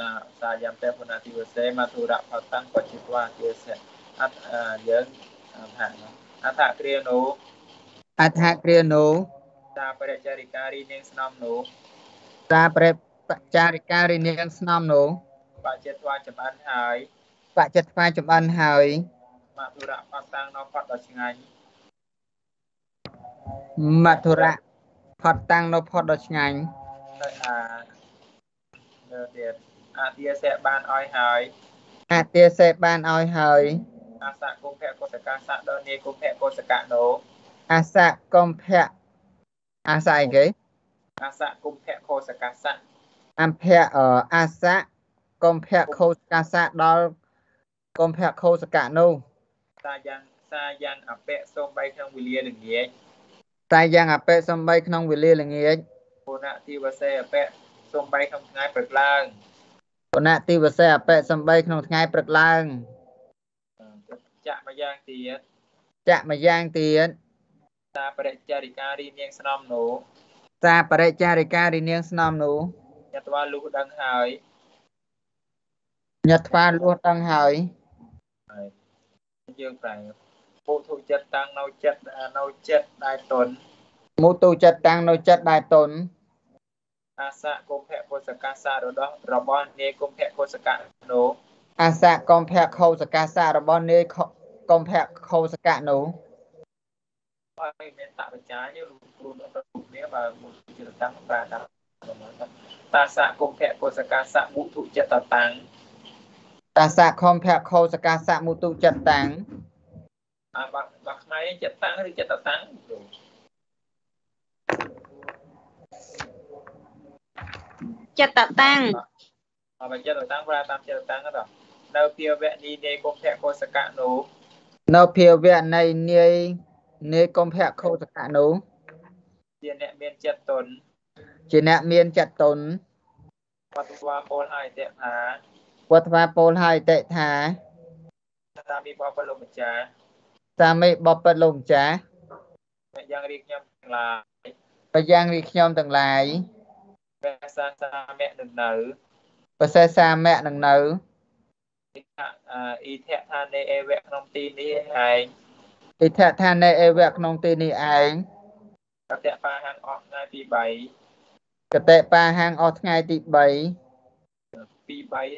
សាយ៉ាងតែពុណាទីវសេមកធុរៈផតាំងបច្ចុប្បន្នជាសេអត់យើងថាអដ្ឋគ្រានោអដ្ឋគ្រានោតាបរិចារិការីនាងស្នំនោះតាប្រេបចារិការីនាងស្នំនោះបច្ចុប្បន្នចំអិនហើយបច្ចុប្បន្នចំអិនហើយមធុរៈផតាំងនៅផតដល់ឆ្ងាញ់មធុរៈផតតាំងនៅផតដល់ឆ្ងាញ់ទៅទៀតអទាសេបានឲ្យហើយអទាសេបានឲ្យហើយអាសៈគុំភៈកុសកាសៈដល់នាយគុំភៈកុសកៈនោះអាសៈកុំភៈអាសៈអីគេអាសៈគុំភៈកុសកាសៈអំភៈអាសៈកុំភៈខោសកាសៈដល់កុំភៈខោសកៈនោះសាយ៉ាងអពៈសូមបីក្នុងវេលាល្ងាចតែយ៉ាងអបិសំបីក្នុងវេលាល្ងាចពុណតិវសេអពៈសូមបីក្នុងថ្ងៃព្រឹកឡើងពុណតិវសេអបិសំបីក្នុងថ្ងៃព្រឹកឡើងចាក់មួយយ៉ាងទៀតចាក់មួយយ៉ាងទៀតតាបរិចារិការីនាងស្នំនោះតាបរិចារិការីនាងស្នំនោះញត្វាលុះដឹងហើយញត្វាលួសដឹងហើយយើងប្រែពុទ្ធចិត្តតាំងនៅចិត្តដែលតុនមុទុចិត្តតាំងនៅចិត្តដែលតុនអាសៈគុំភៈកុសកាសៈរបស់នាយគុំភៈកុសកៈនោះអាសៈកុំភៈខោសកាសៈរបស់នាយកុំភៈខោសកៈនោះហើយមានតបច្ចាយគ្រូដល់គ្នាបើមុទុចិត្តតាំងប្រាតាមតាសៈគុំភៈកុសកាសៈមុទុចិត្តតាំងតាសៈខំភៈខោសកាសៈមុទុចិត្តតាំងបើខ្មែរចិត្តតាំងឬចិត្តតាំងចិត្តតាំងបើចិត្តតាំងប្រើតាមចិត្តតាំងទៅនៅភាវៈនេះនាយគុំភៈកុសកៈនោះនៅភាវៈនៃនាយកុំភៈខោសកៈនោះជាអ្នកមានចិត្តតុនជាអ្នកមានចិត្តតុនវត្តវាពលហើយតេថាវត្តវាពលហើយតេថាតាមីបបលោកម្ចាស់តាមីបបលោកម្ចាស់យ៉ាងរីខ្ញុំទាំងឡាយបយ៉ាងរីខ្ញុំទាំងឡាយភាសាសាមៈនឹងនៅភាសាសាមៈនឹងនៅអ៊ីធៈថានេអេវៈក្នុងទីនេះឯងអ៊ីធៈថានេអេវៈក្នុងទីនេះឯងកតៈបាហាំងអស់ថ្ងៃទី3 កតេបាហាំងអស់ថ្ងៃទី3 ទី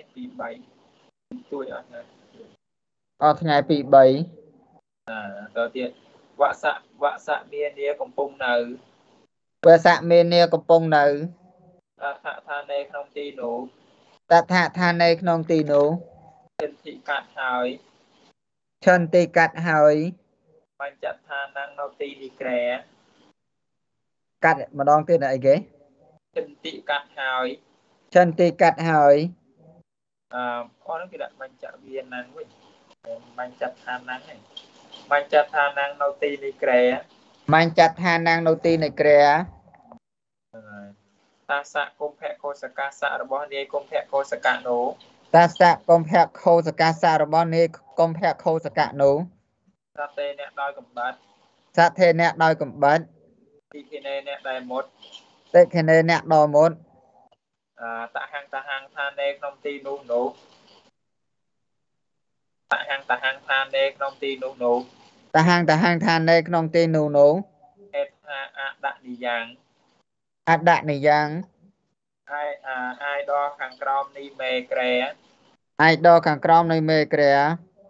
3ជួយអស់ថ្ងៃអស់ថ្ងៃទី3 ទៅទៀតវសៈមាននាកំពុងនៅវសៈមាននាកំពុងនៅតថថានេក្នុងទីនោះតថថានេក្នុងទីនោះចិន្តិកាត់ហើយឆន្ទិកាត់ហើយបញ្ចដ្ឋាននៅទីនេះក្រែកាត់ម្ដងទៀតអីគេចិន្តិកាត់ហើយឆន្ទិកាត់ហើយអរនោះគេដាក់បញ្ចវាណាំងវិញបញ្ចដ្ឋានណាំងហ្នឹងបញ្ចដ្ឋានណាំងនៅទីនេះក្រែបញ្ចដ្ឋានណាំងនៅទីនេះក្រែតាសៈគុំភៈកុសកាសៈរបស់នាយគុំភៈកុសកៈនោះតាសៈគុំភៈខោសកាសៈរបស់នាយគុំភៈខោសកៈនោះសតេអ្នកដោយកំបាត់សថេអ្នកដោយកំបាត់ទីខេនេអ្នកដែលមុតតិខេនេអ្នកដល់មុតតហាំងថានេក្នុងទីនោះតហាំងថានេក្នុងទីនោះតហាំងថានេក្នុងទីនោះអេថាអដនិយ៉ាងអដនិយ៉ាងអាយដល់ខាងក្រោមនេះមេក្រែអាយដល់ខាងក្រោមនៃមេក្រែ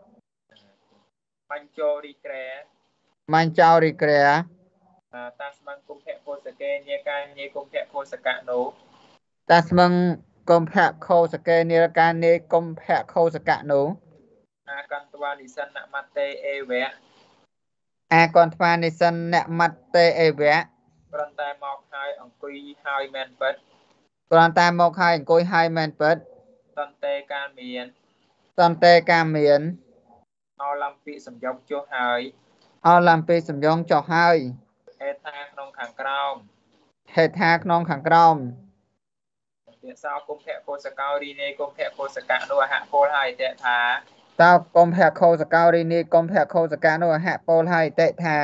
បញ្ចោរីក្រែបញ្ចោរីក្រែតាស្មងគុំភៈកុសកេញាកាញាគុំភៈកុសកៈនោះតាស្មងគុំភៈខោសកេនិរកានេគុំភៈខោសកៈនោះអាកន្តវានិសិនមតេអេវៈអាកន្តវានិសិនមតេអេវៈគ្រាន់តែមកហើយអង្គុយហើយមែនពិតគ្រាន់តែមកហើយអង្គុយហើយមែនពិតតន្តែការមានតន្តែការមានអឡំពីសំយងចុះហើយអឡំពីសំយងចុះហើយហេថាក្នុងខាងក្រោមហេថាក្នុងខាងក្រោមពាក្យសោគុំភៈកុសកោរីនេគុំភៈកុសកៈនោះអហពលហើយតេថាតើគុំភៈខោសកោរីនេគុំភៈខោសកៈនោះអហពលហើយតេថា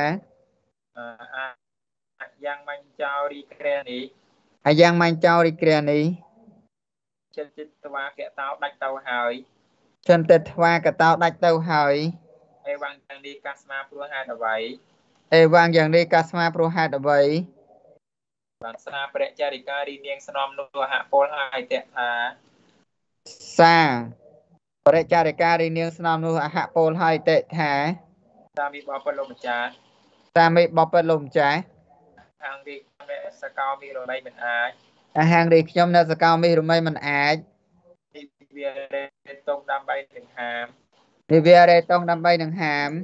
យ៉ាងបញ្ចោរីក្រែនេះយ៉ាងបញ្ចោរីក្រែនេះ chân chít toa kẹt tao đạch tao hỏi chân tết hoa cả tao đạch tao hỏi ai vang đang đi casma pro hai đợt vậy ê vang dạng đi casma pro hai đợt vậy bạn sa bệ cha đi ca đi nieng snom nô hạ pol hai tẹt thà xa bệ cha đi ca đi nieng snom nu hạ pol hai tệ thả ta mi bò lô cha ta mị bọc bật lùm trái hàng đi mẹ sa cao mi rồi đây mình ai hàng đi nhóm nè sẽ cao mi rồi mây mình ái đi về đây tông đam bayถึง hàm đi về đây tông đâm bay đừng hàm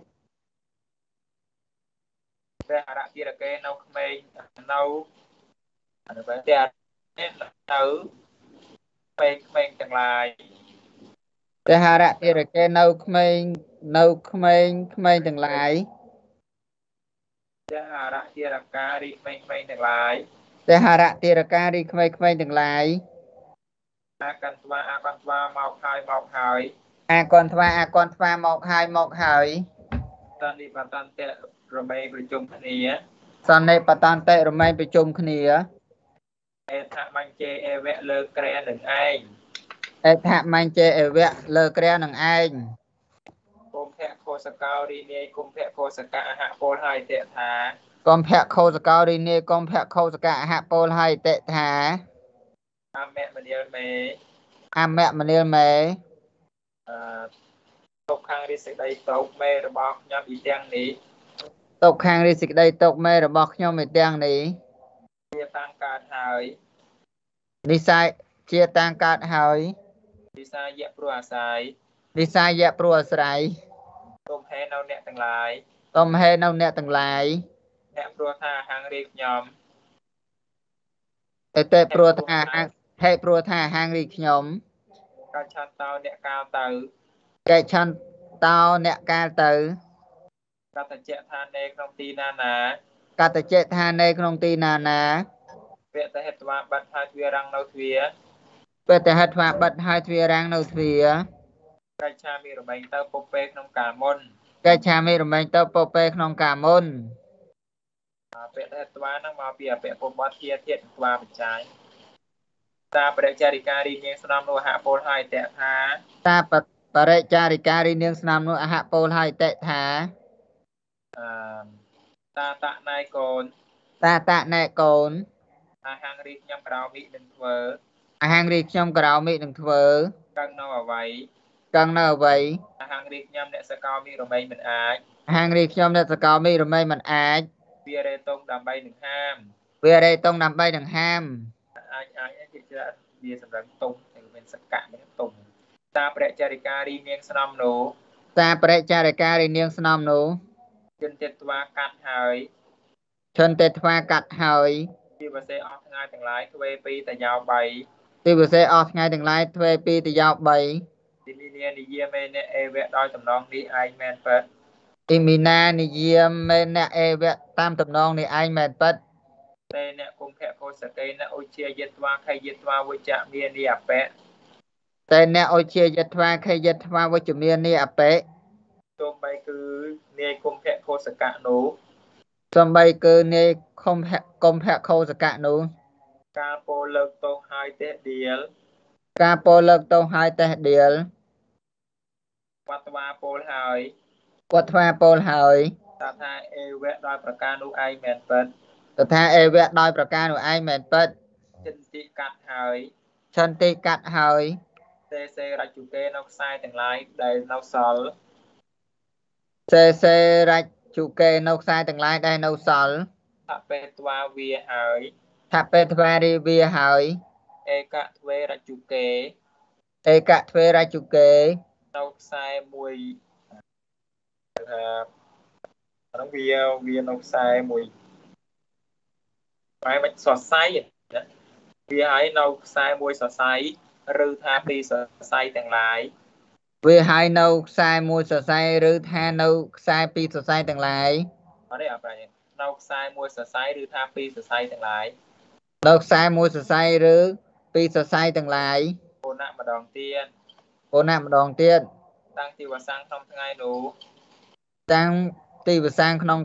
តែអរៈជារកេនៅក្មេងនៅអនុបែតែនៅក្មេងទាំងឡាយតែហារៈទារកេនៅក្មេងទាំងឡាយតែអរៈជារការីក្មេងទាំងឡាយតែហារៈទារការីក្មេងទាំងឡាយអាកន្តវាមកហើយអាកន្តវាមកហើយតនិបតន្តៈរមែងប្រជុំគ្នាសន្និបតន្តិរមែងប្រជុំគ្នាអេថបញ្ចេអេវៈលើក្រែនឹងឯងអេថមញ្ចេអវៈលើក្រែនឹងឯងគុំភៈខោសកោរីនាយគុំភៈខោសកៈអហពលហើយតេថាកុំភៈខោសកោរីនីកុំភៈខោសកៈអហពលហើយតិថាអមៈមនាលមេអមៈមនាលមេទុកខាងរិសេចក្តីតោកមេរបស់ខ្ញុំពីទាំងនេះទុកខាងរីសេចក្តីទុកមេរបស់ខ្ញុំឯទាំងនេះជាតាំងកើតហើយនិស័យជាតាំងកើតហើយវិសាយៈព្រោះអាស្រ័យនិស័យៈព្រោះអាស្រ័យទុំហេនៅអ្នកទាំងឡាយទំហេនៅអ្នកទាំងឡាយអ្នកព្រោះថាហាងរៀបខ្ញុំអេតេព្រោះថាហេព្រោះថាហាងរីខ្ញុំកាឆាតោអ្នកកាលទៅកែឆន្តោអ្នកកាលទៅកតចៈថានេក្នុងទីណាណាកតចេថានៅក្នុងទីណាណាវៈតហេតវាបាត់ហើយទ្វារាំងនៅទ្វាពេលតែហិតថាបិទហើយទ្វារាំងនៅទ្វារកាឆាមីរមែងទៅពុពេក្នុងកាលមុនកែឆាមីរមែងទៅពពេក្នុងកាលមុនវៈតហេតវានឹងមកពីអពៈពុបត្តិធាធាតស្វាបច្ច័យតាបរិចារិការីនាងស្នំនោះហពលហើយតេថាតាបរិចារិការីនាងស្នាមនោះអហពលហើយតិថាតាតណៃកូនតាតណែកូនអាហាងរីខ្ញុំក្រៅមីនឹងធ្វើអាហាងរីខ្ញុំក្រៅមីនឹងធ្វើកឹងនៅអវ័យកឹងនៅអ្វីអាហាងរីខ្ញុំអ្នកសកោមីរមែងមិនអាចអាហាងរីខ្ញុំអ្នកសកលមីរមែងមិនអាចវារេតុងដើម្បីនឹងហាមវារេតុងដើម្បីនឹងហាមអាចជាច្រើនវាសម្រាប់តុងនឹងមានសកៈមានតុងតាបរិចារិការីនាងស្នំនោះតាបរិចារិការីនាងស្នំនោះជិនទេត្វាកាត់ហើយឈិនទេថ្វាកាត់ហើយពីបសេអស់ថ្ងៃទាំងឡាយទ្វេពីតយោ3 ទីវិសេសអស់ថ្ងៃទាំងឡាយទ្វេពីទៅយោ3 ទីនេះនិយាមេអ្នកអេវៈដោយតំណងនេះឯងមែនប៉ិតទីមីណានិយាមមេអ្នកអេវៈតាមតំណងនេះឯងមែនប៉ិតតែអ្នកគុំភៈកោសកេអ្នកឧជាយិត្វាខយិត្វាវិជ្ជមាននេះអបៈតែអ្នកអុជាយិត្វាខេយិត្វាវិជ្ជមាននេះអបិទោះបីគឺនាយគុំភៈកោសកៈនោះសំបីគឺនាយខុំភៈកុំភៈខោសកៈនោះការពោលើកទោសហើយទេដៀលការពោលលើកទៅហើយតេះដៀលវត្តវាពោលហើយវត្តវាពោលហើយថាថាអេវៈដោយប្រការនោះឯងមែនប៉ិតតថាអេវៈដោយប្រការនោះឯងមែនប៉ិតចិនទីកាត់ហើយឆន្ទិកាត់ហើយទេសេរជុកេនៅខ្សែទាំងឡាយដែលនៅសល់សេរច្ចជុកេនៅខ្សែទាំងឡាយដែលនៅសល់អបេត្វាវាហើយថាបេទ្វារីវាហើយឯកទ្វេរជុកេឯកទ្វេរច្ចុកេនៅខ្សែមួយថាហ្នឹងវានៅខ្សែមួយបែបមិនសរសៃវាហើយនៅខ្សែមួយសរសៃឬថាពីរសរសៃទាំងឡាយវាហើយនៅខ្សែមួយសរសៃឬថានៅខ្សែពីរសរសៃទាំងឡាយអត់ទេអប្រាជ្ញានៅខ្សែមួយសរសៃឬថាពីរសរសៃទាំងឡាយនៅខ្សែមួយសរសៃឬពីរសរសៃទាំងឡាយអូនម្ដងទៀតអូនណាម្ដងទៀតតាំងទីវសាំងក្នុងថ្ងៃនោះតាំងទីវសាំងក្នុង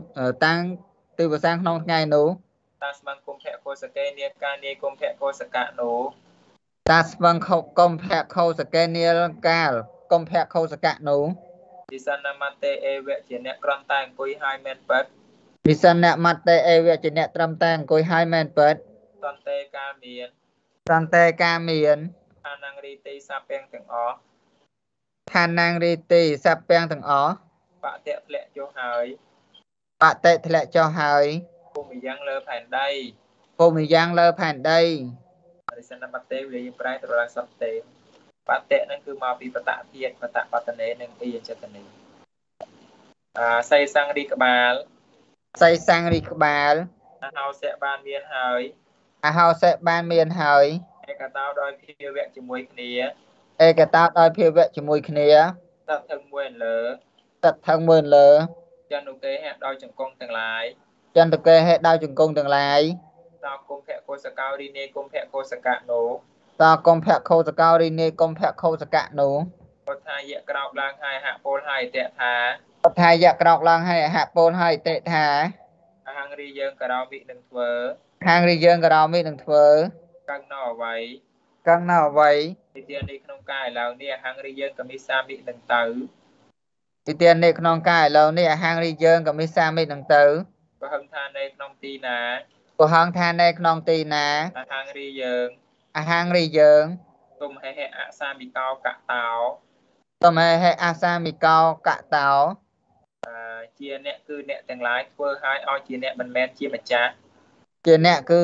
ថ្ងៃនោះតាស្មန်គុំភៈកោសកេនាការនាយគុំភៈកោសកៈនោះ ta vâng không công phẹ khâu sạc kê nia cao công phẹ khâu sạc cạn nú Di sana mate ewe chỉ nè con tay cùi hai men bớt vì sân nẹ mặt tê ê về chỉ nẹ trâm tàng côi hai men bớt con tê ca miền trâm tê ca miền khả năng ri tê sa beng từng ó tha năng ri tì sạp bèng thằng ó bạ tệ lệ cho hơi bạ tệ thệ lệ cho hơi cô mì giang lơ phản đây cô mì giang lơ phản đây Di sana mate về prai tờ ra sắp tê bạ tệนั่นคือมาปีปะตะเทียนปะตะปัตตเนนึงอีจัตเนใส่สังรีกบาล xây sang ri bà เฮาเสะบานเมียนហើយ à hào sẽ ban miền hơi ឯកតោដោយភាវៈជាមួយគ្នា ê cái tao đòi phiêu vệ chỉ mùi khía តឹកទឹកមួយលើ tật thân mượn lỡ ចានុគេហេតុដោយចង្គង់ទាំងឡាយ chân thực kê hệ đau chừng cung từng lại តោគុំភៈកុសកោរីនេគុំភៈកុសកៈនោ ta công phẹ khâu sạc cao ri nê công phẹ khâu sạc cạn nú ពុទ្ធាយៈក្រោបឡើងហើយហៈពលហើយតេថា Bật thai dạ krọc lang hay hạ bôn hay tệ thả អហង្រីយើងក៏រោមិនឹងធ្វើ hàng ri dương cả đào mi đừng thơ កាំងណោអ្វី căng nào vậy ទីទាននេះក្នុងកាយឡើងនេះអហង្រីយើងក៏មានសាមិនឹងទៅ thì tiền này non cài lâu này hàng ri dương cả mi sa mi đừng tử បើហឹងថានៅក្នុងទីណា của hàng than này non tì ná អហង្រីយើង hàng ri dương ទុំហេហេអសាមិកោកតោ tôm hay asa mi cao cạ táo ជាអ្នកគឺអ្នកទាំងឡាយធ្វើឲ្យឲ្យជាអ្នកមិនមែនជាម្ចាស់ chuyện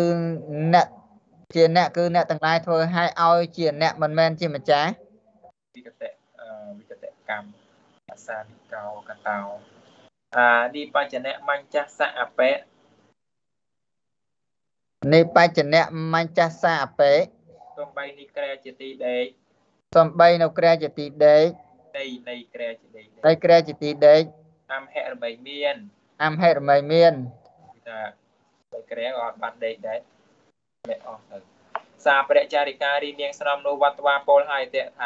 nẹ cứ nẹ từng lai thôi hay oi chuyện nẹ mình men chi mà chá វិកតៈវិកតកម្មអសាមិកោកតោនេះបញ្ចនៈមញ្ចសៈអបៈ này ba chuyện nẹ man cha sa bể សំបីនេះក្រែជាទីដេក tôm bay nấu kre chỉ tí đế នៃក្រែជាទីដេក đây kre chỉ tí đế អំហិរបីមាន am hết mày miên ថាបីក្រែក៏អត់បានដេកដែរលែកអស់ទៅសាព្រះចារិការីនាងស្រំនោះវត្តវាពលហើយតេថា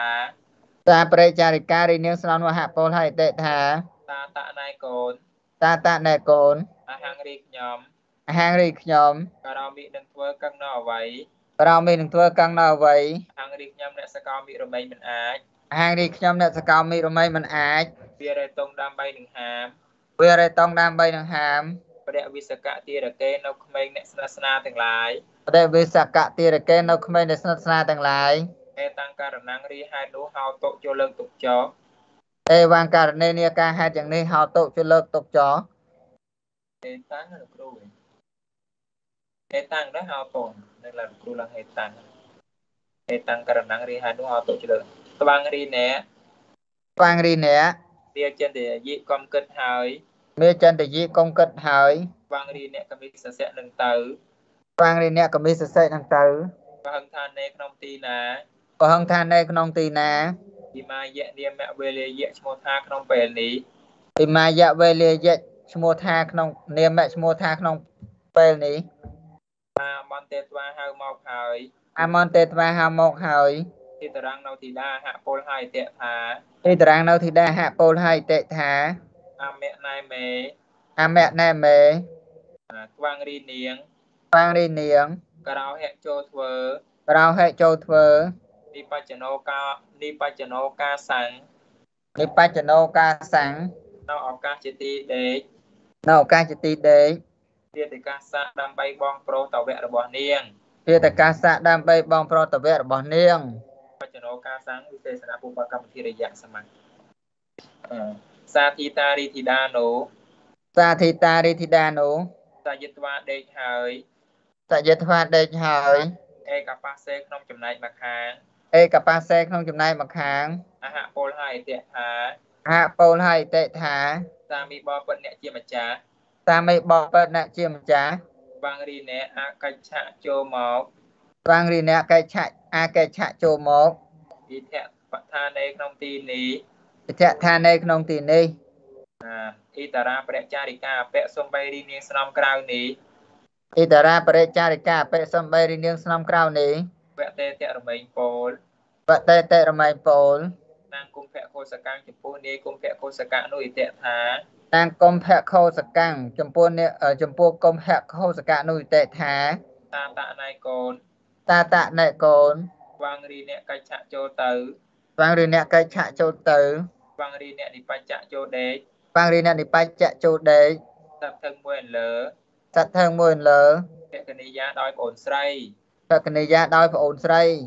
ta pre charika ri niang snon wa hạ pol hay tệ thả តាតណៃកូន ta tạ nè cồn អហង្រីខ្ញុំ hàng ri nhóm ក៏រមិនឹងធ្វើកឹងណោអ្វីเรามีหนึ่งตัวกังnào vậy អហង្រីខ្ញុំអ្នកសកោមិរមែងមិនអាច hàng ri nhómเนี่ยสกาวมีรู้ไหมมันอายវារេតុងដើម្បីនឹងហាមเวลาต้องดามใบหนังหามព្រះវិសកៈទីរកេនៅក្មេងអ្នកស្និទ្ធស្នាលទាំងឡាយได้วิสากะตีระเกนเราไม่ได้สนับสนุนต่างหลายឯតាំងករណងរីហេតុនោះហៅតុចូលលើកទុកចោเอวางการในเนี่ยการหาอย่างนี้เขาตกจุเลิกตกจอឯតាំងលោកគ្រូឯតាំងđóហៅតននឹងlàគ្រូឡើងឯតាំងករណងរីហេតុនោះហៅតុចូលលើកត្បាំងរីណែฟางรีเนี่ยវាចិនតែយិកំគិតហើយเมื่อจันตยีกงกัดหายត្បាំងរីអ្នកកមិសសៈនឹងទៅฟางรีเนี่ยก็มีเศษทางเต๋อបើហឹងថានៅក្នុងទីណាพอห้องทานในขนมตีนาពីមាយៈនាមវេលាយៈឈ្មោះថាក្នុងពេលនេះปิมายะเวเลียยะชโมทาขนมเนียมแม่ชโมทาขนมเปลนี้មន្តេត្វាហៅមកហើយอามอนเตตวาฮามกหายទីតរាំងនៅទីដាហៈពលហើយតេថាที่ตรางเราที่ได้หาโปลให้เตะถาអមៈណៃមេอาแม่แน่เมខ្វាំងរីនាងฟางรีเนียงក្រៅហេចូលធ្វើเราให้โจเทอនិបច្ចណោកាសាំងนิปัจจโนกาสังនៅឱកាសជាទីដេកนอกาจติเดชទាតិកាសៈដើម្បីបងប្រុសតវៈរបស់នាងเพียตกาสะดามไปบองโปรตเวรบอเนียงបច្ចណោកាសាំងវិសេសនពុបកម្មធិរិយៈសមត្ថសាធិតារីធីដានោสาธิตาริธิดานุសាយិតវាដេកហើយสยทวาเดชหายឯកបសេក្នុងចំណែកមកខាងเอกปาเซขนมจำนายมาค้างអហពលហើយតេថាหาโปลให้เตะถาសាមីបបិទ្ធអ្នកជាម្ចាស់ตาไม่บอกเปิดนะเจียมจ้าបាំងរីណែអកិច្ឆៈចូលមកฟางรีเนี่ยไกฉะอาไกฉะโจโมกវិធៈបថានៃក្នុងទីនេះจะทานในขนมตีนี้អ៊ីតារាព្រះចារិកាអពៈសំបីរីនាងស្នំក្រៅនេះอิตาราปริจาริกาเปสมใบริเนียงสนามกราวนี้វៈតេតរមែងពោលปะเตเตระไมโปลនាងគុំភៈកោសកាំងចំពោះនាយគុំភៈកោสកៈនោះអ៊ីតៈថាนางกรมแพะโคสกังจมพูเนี่ยจมพูกรมแพะโคสกะนุยเตถาតាតណៃកូនตาตะเนโกนអ Vang ri nè cách chạ chô tử. Vang ri nè cách chạ chô tử. Vang ri nè đi bạch chạ chô đế. Vang ri nè đi bạch chạ chô đế. Sắp thân mùi lỡ. Sắp thân mùi lỡ. Phẹ kê ni giá đói ổn sray. Phẹ kê ni giá đói ổn sray.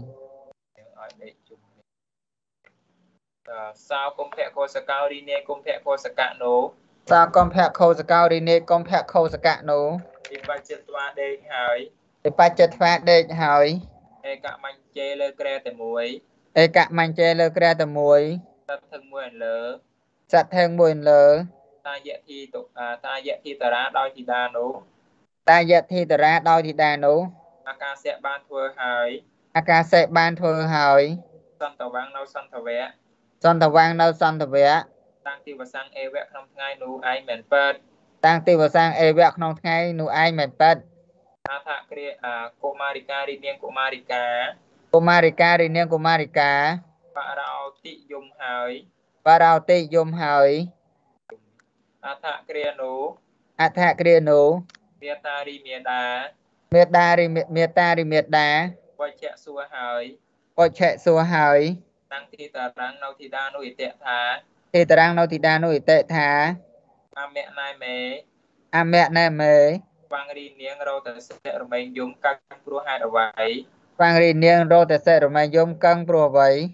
Sao công phẹ khô sạc cao ri nè công phẹ khô sạc cạ nô. Sao công phẹ khô sạc cao ri nè công phẹ khô sạc cạ nô. Đi bạch chạ toa đế hỏi. Đi bạch chạ toa đế hỏi. Ê cạ manh chê lơ kre tè mùi. Ê cạ manh chê lơ kre tè mùi. Sắp thân mùi lỡ. Sắp thân mùi lỡ. Ta dẹ thi tà ra đói thì đà nô. Ta dẹ thi tà ra đói thì đà nô. Aka sẽ ban thua hỏi. Aka sẽ ban thua hỏi. Sân tàu vang nâu sân tàu vẽ. Sân tàu vang nâu sân tàu vẽ. Tăng tiêu và sang e vẽ không ngay nụ ai mẹn bớt. Tăng tiêu và sang e vẽ không ngay nụ ai mẹn bớt. Ta thạ kria cô marika ri niên cô marika. Cô marika ri niên cô marika. Bà rao tị dùng hỏi. Bà rao tị dùng hỏi. Ta thạ kria nụ. A thạ kria nụ. Miệt ta ri miệt đá. Miệt ta ri miệt đá. Quay chẹ xua hỏi. Quay chẹ xua hỏi. Tăng thi tà răng nâu thì đa nụ tệ thá. Thì tà răng nâu thì đa nụ tệ thá. A mẹ nai mê. A mẹ nai mê. Vang ri niên râu tà sẽ rồi mình dùng các pro hai đầu váy. Vang ri niên râu tà sẽ rồi mình dùng căng pro váy.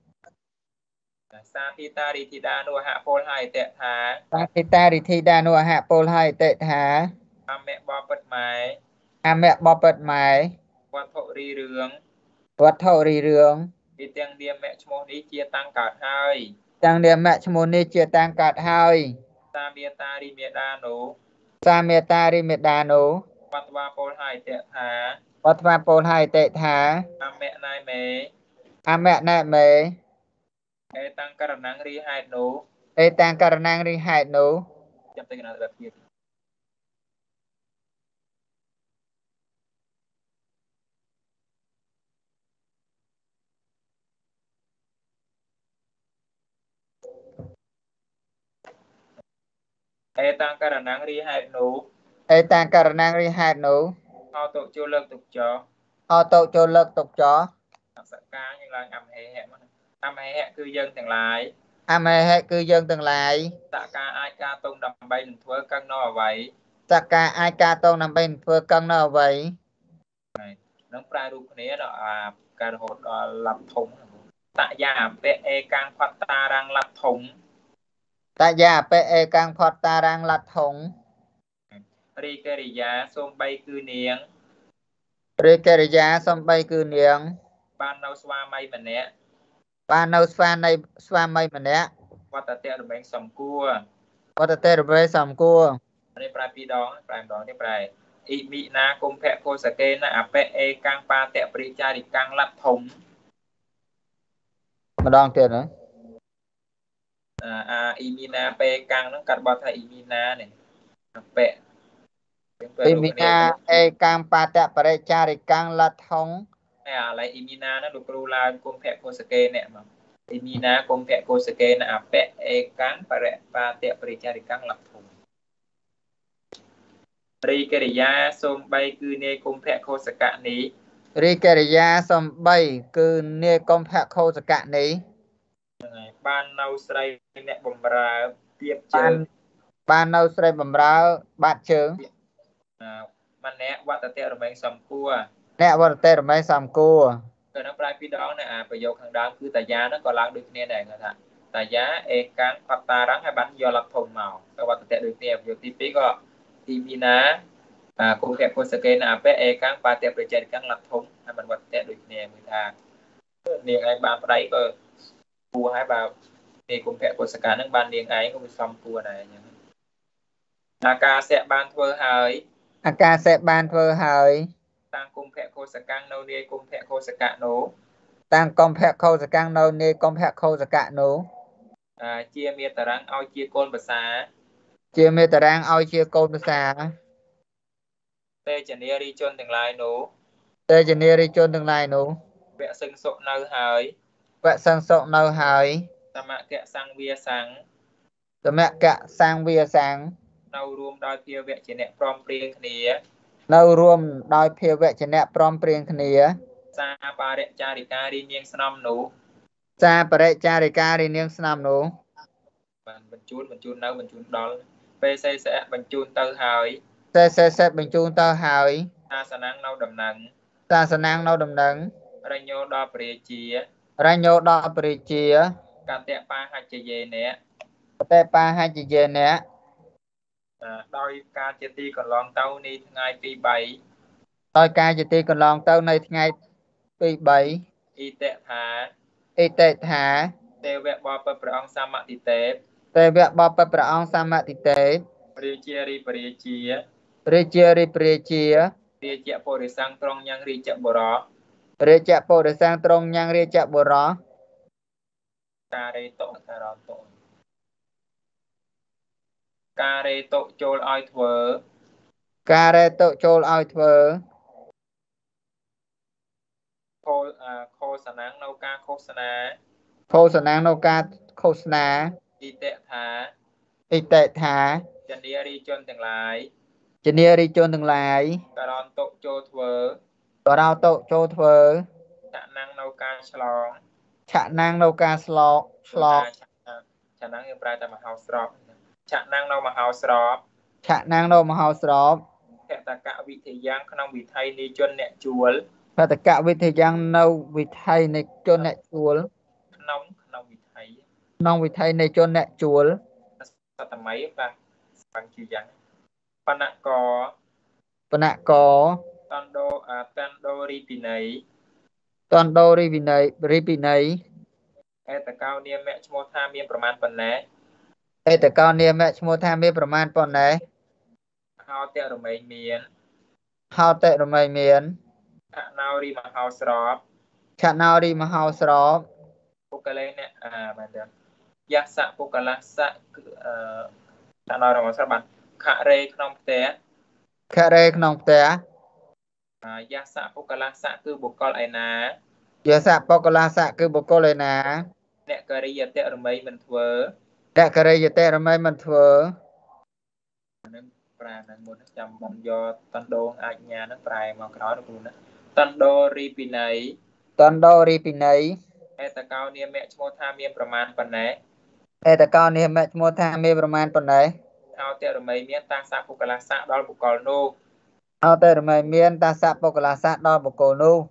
Sa thi ta ri thì đa nụ hạ phôl hai tệ thá. Sa thi ta ri thì đa nụ hạ phôl hai tệ thá. A mẹ bò bật mái. A mẹ bò bật mái. Vật thộ ri rương. Vật thộ ri rương. Vì tiếng điềm mẹ chmô ní chia tăng cạt hơi. Tăng điềm mẹ chmô ní chia tăng cạt hơi. Sa miệt ta ri miệt đa nụ. Sa miệt ta ri miệt đa nụ. Vật va phôl hai tệ thá. Vật va phôl hai tệ thá. A mẹ nai mê. A mẹ nai mê. Ê tăng cả năng ri hai nụ. Ê tăng cả năng ri hai nụ. Chăm tay cái nào đẹp kia. Ê tăng cả năng ri hai nụ. Ê tăng cả năng ri hai nụ. Họ tổ chô lợc tục chó. Họ tổ chô lợc tục chó. Sạ ca nhưng là âm hệ hẹ. Âm hệ hẹ cư dânទាំងឡាយ Âm hệ cư dânទាំងឡាយ Tạ ca ai ca tông đầm bay đừng thua cân nó ở vậy. Tạ ca ai ca tông đầm bay đừng thua cân nó ở vậy. Nó prai rụp này đó ca hột lập thùng. Tạ giả bệ e càng phát ta đang lập thùng. Tạ giả bệ e càng phát ta đang lập thùng. Ri kê rì giá xôm bay cư niếng. Ri kê rì giá xôm bay cư niếng. Ban nâu xoa mây mà nè. Ban nâu xoa mây mà nè. Vắt tạ tệ rồi bánh xóm cua. Vắt tạ tệ rồi bánh xóm cua. Đây prai pi đó đây prai. Ý mị na cung phẹ cô sà kê na bệ e càng pa tẹ pri cha đi càng lập thùng. Mà đong tiền nữa. Imina pe càng nó cắt bọt thay Imina này. Pe. Imina e càng pa tẹ pri cha đi càng lập thùng. Lại Imina nó được ru la cung phẹ cô sà kê nè mà. Imina cung phẹ cô sà kê na bệ e càng pa tẹ pri cha đi càng lập thùng. Ri kê rì ya xôm bay cư nê cung phẹ cô sà cạ ní. Ri kê rì ya xôm bay cư nê cung phẹ cô sà cạ ní. Ban nâu sray nẹ bầm ra tiếp chơn. Ban nâu sray bầm ra bát chơn. Mà nẹ vắt tạ tẹ rồi bánh xóm cua. Nẹ vắt tạ tẹ rồi bánh xóm cua. Rồi nó prai pi đó nè bởi dấu khẳng đáng cứ tà giá nó còn lắng được nè này người ta. Tà giá e cán phát ta rắn hay bánh do lập thùng màu. Các bạn tẹ được nè dù tí phí có. Imina cũng kẹp cô sà kê nà bế e cán pa tẹ bởi chạy cán lập thùng. Hay mình vật tẹ được nè người ta. Niềng anh bạn ở đây có cua hay bà thì cũng kẹp cô sà kê nâng bàn niềng ấy cũng xong cua này. Aka sẽ ban thơ hơi. Aka sẽ ban thơ hơi. Tăng cung phẹ khô sà căng nâu nê cung phẹ khô sà cạ nô. Tăng cung phẹ khô sà căng nâu nê cung phẹ khô sà cạ nô. Chia miệt tà răng ao chia côn bà xá. Chia miệt tà răng ao chia côn bà xá. Tê chả nia ri chôn từng lai nô. Tê chả nia ri chôn từng lai nô. Vẹ sưng sộ nâu hơi. Vẹ sưng sộ nâu hơi. Ta mạ kẹ sang vía sáng. Ta mạ kẹ sang vía sáng. Nâu ruông đôi phía vẹ chỉ nẹ prom priêng khní. Nâu ruông đôi phía vẹ chỉ nẹ prom priêng khní. សាបារិចារិការីនាងស្នំនោះសាបរិចារិការីនាងស្នំនោះបានបញ្ជូននៅបញ្ជូនដល់ពេលសេសៈបញ្ជូនទៅហើយសេបញ្ជូនទៅហើយសាសនាងនៅដំណឹងសាសនាងនៅដំណឹងរញោដល់ព្រះជារញ្ញោដល់ព្រះជាកតៈបាហច្ចយេនៈតែបាហច្ចយេនៈដោយការជាទីកន្លងទៅនេះថ្ងៃទីដោយការជាទីកន្លងទៅនៅថ្ងៃទី 3 អ៊ីតៈថា 3 អេតិថាទេវៈបបិទ្ធព្រះអង្គសមតិទេពទេវៈបបិទ្ធព្រះអង្គសមតិទេពព្រះជារីព្រះជារាជារិព្រះជារាជពុរិស័ងត្រង់ញ៉ាំងរាជបុរសរាជពុរិស័ងត្រង់ញ៉ាំងរាជបុរសការរេតុការតោការរេតុចូលឲ្យធ្វើការរេតុចូលឲ្យធ្វើឃោសនាងនៅការឃោសនាឃោសនានៅការឃោសនាអ៊ីតៈថាអេតិថាចនារីជនទាំងឡាយជានារីជនទាំងឡាយករណតុចូលធ្វើបរោតុចូលធ្វើឆនាងនៅការឆ្លងឆនាងនៅការឆ្លងឆនាងយើងប្រែតែមហោស្រពឆនាងនៅមហោស្រពឆនាងនៅមហោស្រពភតកវិធីយ៉ាងក្នុងវិថីនីជនអ្នកជួលបតកវិទ្យានៅវិថីនៃជនអ្នកជួលក្នុងវិថីក្នុងវិថីនៃជនអ្នកជួលសតមីបាទស្វងជាយ៉ាងបនកោបនកោតណ្ដូរីពីណីតណ្ដូរីវិន័យរីពីណីអេតកោនាមឈ្មោះថាមានប្រមាណប៉ុណ្ណេះអេតកោនាមឈ្មោះថាមានប្រមាណប៉ុណ្ណេះហោតរមែងមានហោតិរមីមានខណោរីមហោស្រពឆណោរីមហោស្រពពុកលេអ្នកមែនទេយសៈពុកលសៈខណោរីមហោស្រពបានខរេក្នុងផ្ទះខរេក្នុងផ្ទះយសៈពុកលសៈគឺបុគ្គលឯណាយសៈបកលាសៈគឺបុគ្គលឯណាអ្នកករិយតរមីមិនធ្វើតករិយតិរមីមិនធ្វើនឹងប្រែនឹងមុនចាំបងយកតណ្ដូងអាជ្ញានឹងប្រែមកក្រោយនោះគ្រូណាតណ្ដូរីពីណីតណ្ដូរីពីណីអេតកោនាមឈ្មោះថាមានប្រមាណប៉ុណ្ណេះអេតកោនាមឈ្មោះថាមានប្រមាណប៉ុណ្ណេះហោតរមីមានតាសៈពុកលសៈដល់បុគ្គលនោះហោតិរមីមានតាសៈបកលាសៈដល់បុគ្គលនោះ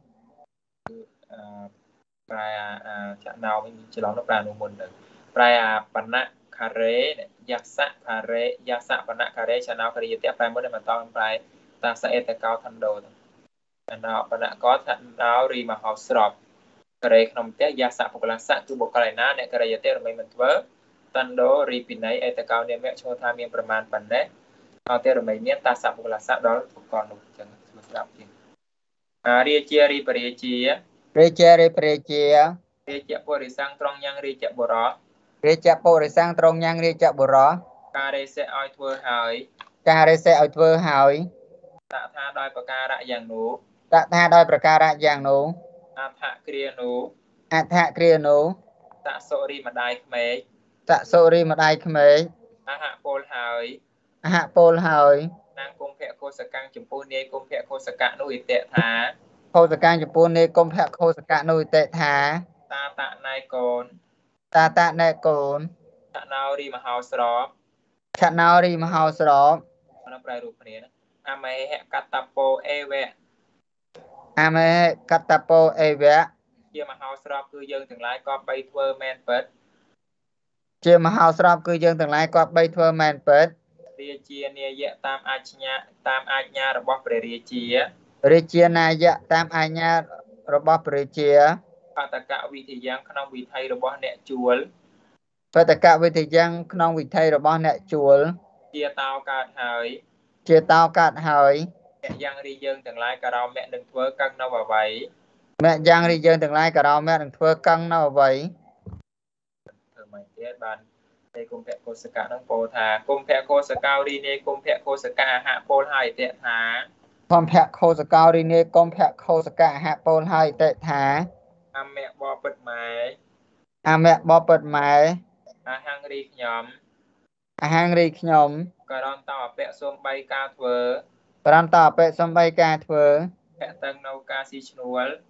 ប្រែចាក់ណៅមានច្រឡំនោះប្រែនោះមុនទៅប្រែបណ្ណៈខារេយសៈខារេយសៈបណ្ណៈខារេចណៅករិយតប្រែមុនមិនតប្រែតាសៈអេតកោថណ្ដូចណៅបណ្ណៈកោថណ្ដូរីមហោស្រពករេក្នុងផ្ទះយសៈពុកលសៈគឺបុគ្គលឯណាអ្នកករិយតរមីមិនធ្វើតណ្ដូរីពីណីអេតកោនាមឈ្មោះថាមានប្រមាណប៉ុណ្ណេះហោតរមីមានតាសៈពុកលសៈដល់បុគ្គលនោះចឹងស្ដាប់ជារាជារីបរាជារាជារិព្រះជារាជពុរិស័ងត្រង់ញ៉ាំងរាជបុរសរាជពុរិស័ងត្រង់ញ៉ាំងរាជបុរសការរេសេឲ្យធ្វើហើយការរិសេឲ្យធ្វើហើយតថាដោយប្រការៈយ៉ាងនោះតថាដោយប្រការៈយ៉ាងនោះអថគ្រានោះអដ្ឋគ្រានោះតសុរីម្ដាយក្មេកតសុរីម្ដាយក្មេកអហពលហើយអហពលហើយនាងគុំភៈកោសកាំងចំពោះនាយគុំភៈកោសកៈនោះអិតៈថាខោសកាំងចំពោះនៃគុំភៈខោសកៈនោះអតិថាតាតណៃកូនតាតណេកូនតណោរីមហោស្រពឆណោរីមហោស្រពនៅប្រែរូបគ្នាណាអមេហកតពោអេវៈអមេកតពោអេវៈជាមហោស្រពគឺយើងទាំងឡាយក៏បីធ្វើមែនពិតជាមហោស្រពគឺយើងទាំងឡាយគាត់បីធ្វើមែនពិតរាជានាយៈតាមអាជ្ញារបស់ព្រះរាជារាជានាយៈតាមអាជ្ញារបស់ព្រះរាជាបតកវិធីយ៉ាងក្នុងវិថីរបស់អ្នកជួលបតកវិទ្យាក្នុងវិថីរបស់អ្នកជួលជាតោកើតហើយជាតោកាត់ហើយអ្នកយ៉ាងរីយើងទាំងឡាយក៏រោមអ្នកនឹងធ្វើកឹងនៅអ្វីមគ្គយ៉ាងរីយើងទាំងឡាយក៏រោមអ្នកនឹងធ្វើកឹងនៅអ្វីធ្វើមិនទៀតបានទេគុំភៈកោសកៈនឹងពោលថាគុំភៈកោសកោរីនេគុំភៈកោសកៈអហពលហើយតេថាគុំភៈខោសកោរីនេគុំភៈខោសកៈអហពលហើយអតិថាអមៈបពិតម៉ែអមៈបពិតម៉ែអហង្រីខ្ញុំអហង្រីខ្ញុំក៏រំតោអពៈសូមបីការធ្វើប្រំតអបិសំបីការធ្វើភៈតឹងនៅការស៊ីឈ្នួល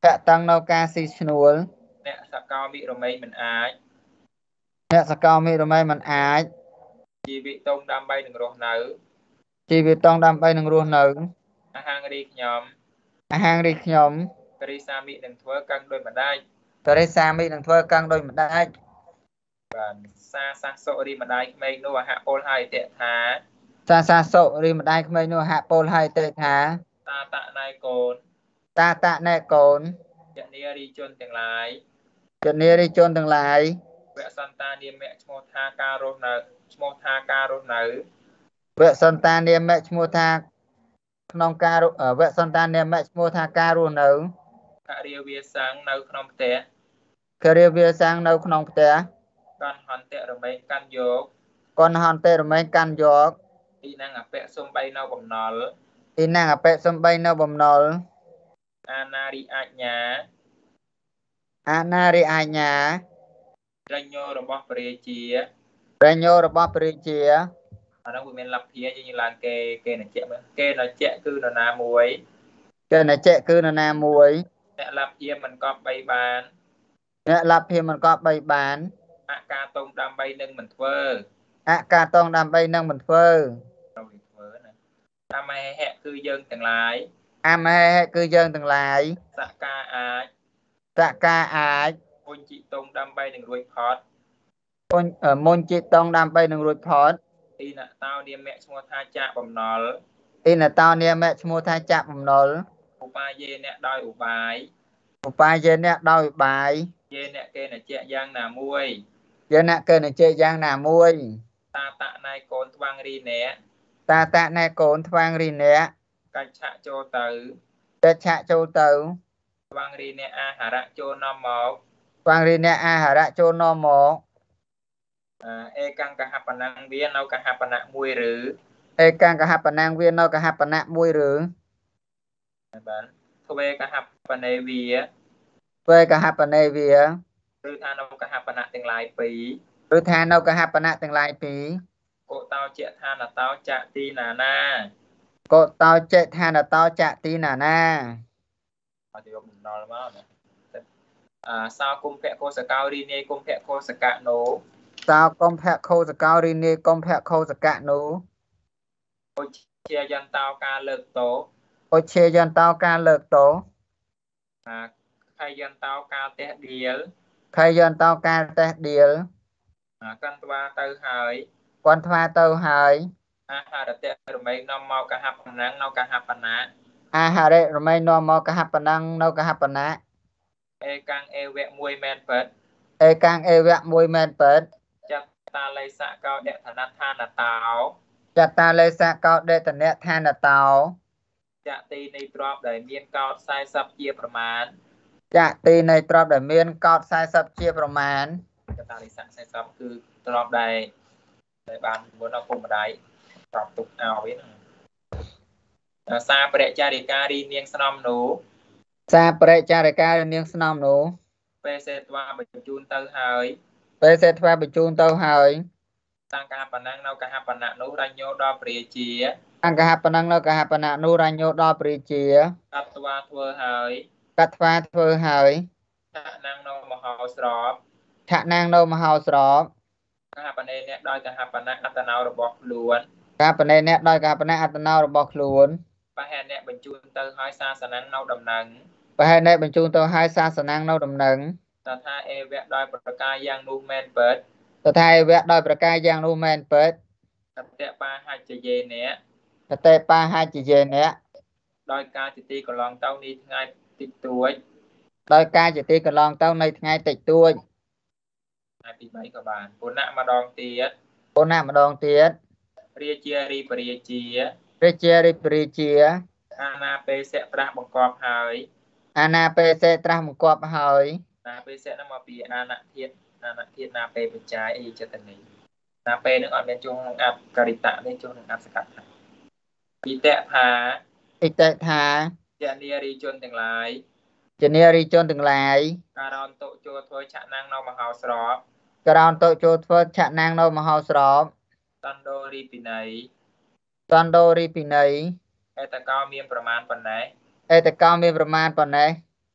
តាក់តាំងនៅការស៊ីឈ្នួលអ្នកសកលមិរមីមិនអាចអ្នកសកលមិរមីមិនអាចជីវិតតុងដើម្បីនឹងរស់នៅជីវិតតងដើម្បីនឹងរស់នៅអាហាងរីខ្ញុំអាហាងរីខ្ញុំករីសាមិនឹងធ្វើកឹងដោយម្ដាយតរិសាមិនឹងធ្វើកាំងដោយម្ដាយបាទសាសាសុរីម្ដាយក្មេងនោះអហពលហើយតេថាសាសាសុរីម្ដាយក្មេងនោះហាក់ពោលហើយទេថាតាតណៃកូនតាតណែកូនយនារីជនទាំងឡាយជនារីជនទាំងឡាយវៈសន្តានាមៈឈ្មោះថាការរស់នៅឈ្មោះថាការរស់នៅវៈសន្តានាមៈឈ្មោះថាក្នុងការវៈសន្តានាមៈឈ្មោះថាការរស់នៅករិយាវាសាំងនៅក្នុងផ្ទះគរិវាសាំងនៅក្នុងផ្ទះកនហន្តរមែងកាន់យកកនហន្តរមែងកាន់យកទីនឹងអពៈសំបីនៅបំណុលទីណាងអបិសំបីនៅបំណុលអាណារីអាជ្ញាអាណារិអាញារញ្ញោរបស់ព្រះរាជារញ្ញោរបស់ព្រះរាជាអានោះវាមានលព្ធាយើងឡើងគេនជៈមើលគេនជៈគឺនរណាមួយកណចេគឺនរណាមួយអ្នកលព្ធាមិនកប់បីបានអ្នកលភិមិនក៏បីបានអការតុងដើម្បីនឹងមិនធ្វើអកាតងដើម្បីនឹងមិនធ្វើត្រូវវាធ្វើណាតាមហេហៈគឺយើងទាំងឡាយអមហេហេគឺយើងទាំងឡាយសកាអាចតកាអាចពុញ្ជីតុងដើម្បីនឹងរួចផុតមុនជីតងដើម្បីនឹងរួចផុតទីណតោនាមៈឈ្មោះថាចាក់បំណុលទីនតោនាមៈឈ្មោះថាចាក់បំណុលឧបាយេអ្នកដោយឧបាយឧបាយេអ្នកដោយបាយយេអ្នកគេនជៈយ៉ាងណាមួយយេអ្នកកើនចេយ៉ាងណាមួយតាតណៃកូនថ្វាងរីអ្នកតាតណែកូនថ្វាងរីអ្នកកាច់ឆាក់ចូលទៅតែឆាក់ចូលទៅថ្វាងរីអ្នកអាហារៈចូលនាំមកថ្វាងរីអ្នកអាហារៈចូលនាំមកអេកង្កហបណੰវានៅកហបណៈមួយឬឯកាំងកហបណាងវានៅកហបណៈមួយឬបានទ្វេកហបនេវាពេលកហបនេវាឬថានៅកហបណៈទាំងឡាយពីរឬថានៅកហបណៈទាំងឡាយពីរកោតោជាឋានតោចទីណាណាក៏តោចេឋានតោចទីណាណាអត់យកបំណុលមកណាសោគុំភៈកោសកោរីនាយគុំភៈកោសកៈណូតោកុំភៈខោសកោរីនីកុំភៈខោសកៈនោះឧជាយន្តោការលើកតោឧច្ឆេយន្តោការលើកតោខយយន្តោការតេះដៀលខយន្តោការតេះដៀលកាន់ត្វាទៅហើយគាត់ថ្វាទៅហើយអាហារតៈរមែងនាំមកកហបណੰនៅកហបណៈអាហារៈរមែងនាំមកកហបណាំងនៅកហបណៈអេកាំងអេវៈមួយមែនពិតឯកាំងអេវៈមួយមែនពិតចតាល័យសកោដឋានដ្ឋានតោចតាលេសកោដេតនៈឋានតោចទីនៃទ្របដែលមានកោត40ជាប្រមាណចទីនៃទ្របដែលមានកោត40ជាប្រមាណចតាល័យសៈ40គឺទ្របដែលបានមុនឪពុកម្ដាយទ្របទុកឲ្យហ្នឹងសាបរិចារិការីនាងស្នំនោះសាបរិចារិកានាងស្នំនោះពេលសេត្វាបញ្ជូនទៅហើយពេលសេថ្វាបញ្ជូនទៅហើយតាំងកហបណੰនៅកហបណៈនោះរញ្ញោដល់ព្រះជាអង្គហបណាំងនៅកហបណៈនោះរញ្ញោដល់ព្រះជាកាត់ត្វាធ្វើហើយកាត់ថ្វាធ្វើហើយតាណੰនៅមហោស្រពឆាក់ណាងនៅមហោស្រពកហបនេអ្នកដោយកហបណៈអត្តនោរបស់ខ្លួនកាបណេអ្នកដោយកហបណៈអត្តនោរបស់ខ្លួនបហេអ្នកបញ្ជូនទៅហើយសាសនੰនៅដំណឹងប្រហែលអ្នកបញ្ជូនទៅហើយសាសនាងនៅដំណឹងតថាអេវៈដោយប្រការយ៉ាងនោះមែនពិតតថាឯវៈដោយប្រការយ៉ាងនោះមែនពិតកតៈបាហច្ចយេអ្នកកតេបាហច្ចយេអ្នកដោយការជាទីកន្លងទៅនេះថ្ងៃតិចតួចដោយការជាទីកន្លងទៅនៃថ្ងៃតិចតួចថ្ងៃទី3ក៏បានពុណៈម្ដងទៀតអូនណាម្ដងទៀតរាជារីបរាជាព្រះជារិទ្ធរាជាអាណាបេសៈប្រាស់បង្កប់ហើយអាណាពេសេត្រាស់បង្គាប់ហើយណាបេសៈនឹងមកពីអានធាតុណាពេបច្ច័យអីចេតនីណាពេនឹងអត់មានជួងក្នុងអត្តការិតៈនេះជួងក្នុងអត្តសកតៈពីតៈថាអិតិថាជានារីជនទាំងឡាយជានារីជនទាំងឡាយការអន្តចូលធ្វើឆាក់ណាងនៅមហោស្រពក្រោនទៅចូលធ្វើឆាក់ណាងនៅមហោស្រពតណ្ដូរីពិន័យតណ្ដូរីពិន័យអេតកោមានប្រមាណប៉ុណ្ណេះអេតកោមានប្រមាណប៉ុណ្ណេះអ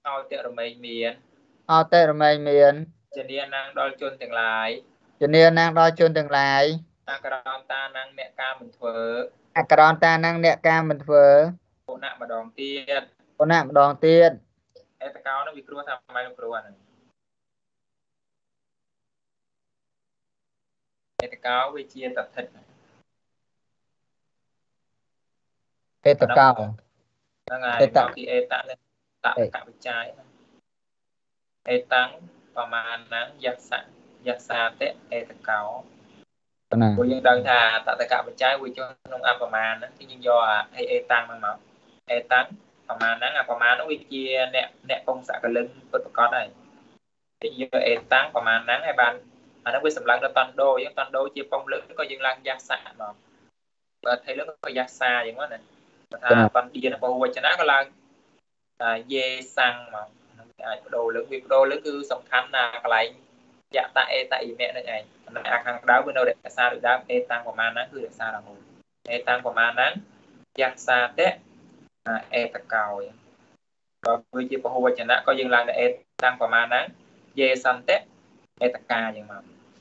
ao tiện rồi mày miền អត់តែរមែងមាន cho nên năng đôi chôn từng lại ជំនាញណាងដល់ជនទាំងឡាយ ta cái ta năng mẹ ca mình thở អក្រន្តតានឹងអ្នកការមិនធ្វើ bộ nặng mà đòn tiên ប៉ុណ្ណាម្ដងទៀត em ta cao nó bị cua tham mai nó cua này em ta cao với chia tập thịt អេតកោ là ngày Ê, tạ- nó thì em tạ lên tạ Ê. cả bên trái em tăng và mà nắng giặc xa tết em ta cao ប៉ុណ្ណាពួកយើងដឹងថាតតកបច្ច័យវាចូលក្នុងអប្រមាណហ្នឹងគឺយើងយកអាអេតាំងហ្នឹងមកអេតាំងប្រមាណហ្នឹងអាប្រមាណហ្នឹងវាជាអ្នកពងសកលឹងពិតប្រាកដហើយតែយកអេតាំងប្រមាណហ្នឹងឲ្យបានអាហ្នឹងវាសម្លឹងដល់តនដូយើងតនដូជាពងលឹងក៏យើងឡើងយ៉ាស់សាមកបើថៃលឹងក៏យ៉ាស់សាអញ្ចឹងណាបើថាតនឌៀនបើវចនៈក៏ឡើងយេសាំងមកអាចបដូរលឹងវាបដូរលឹងគឺសំខាន់ណាកន្លែងយតៈអេតៈអ៊ីមៈហ្នឹងឯងអាខាងដើមវានៅរក្សាដូចដើមអេតាំងប្រមាណហ្នឹងគឺរក្សារហូតអេតាំងប្រមាណហ្នឹងយ៉ាសាតៈអេតកោយបើវាជាពហុវចនៈក៏យើងឡើងដល់អេតាំងប្រមាណហ្នឹងយេសន្តៈអេតកាយ៉ាងមក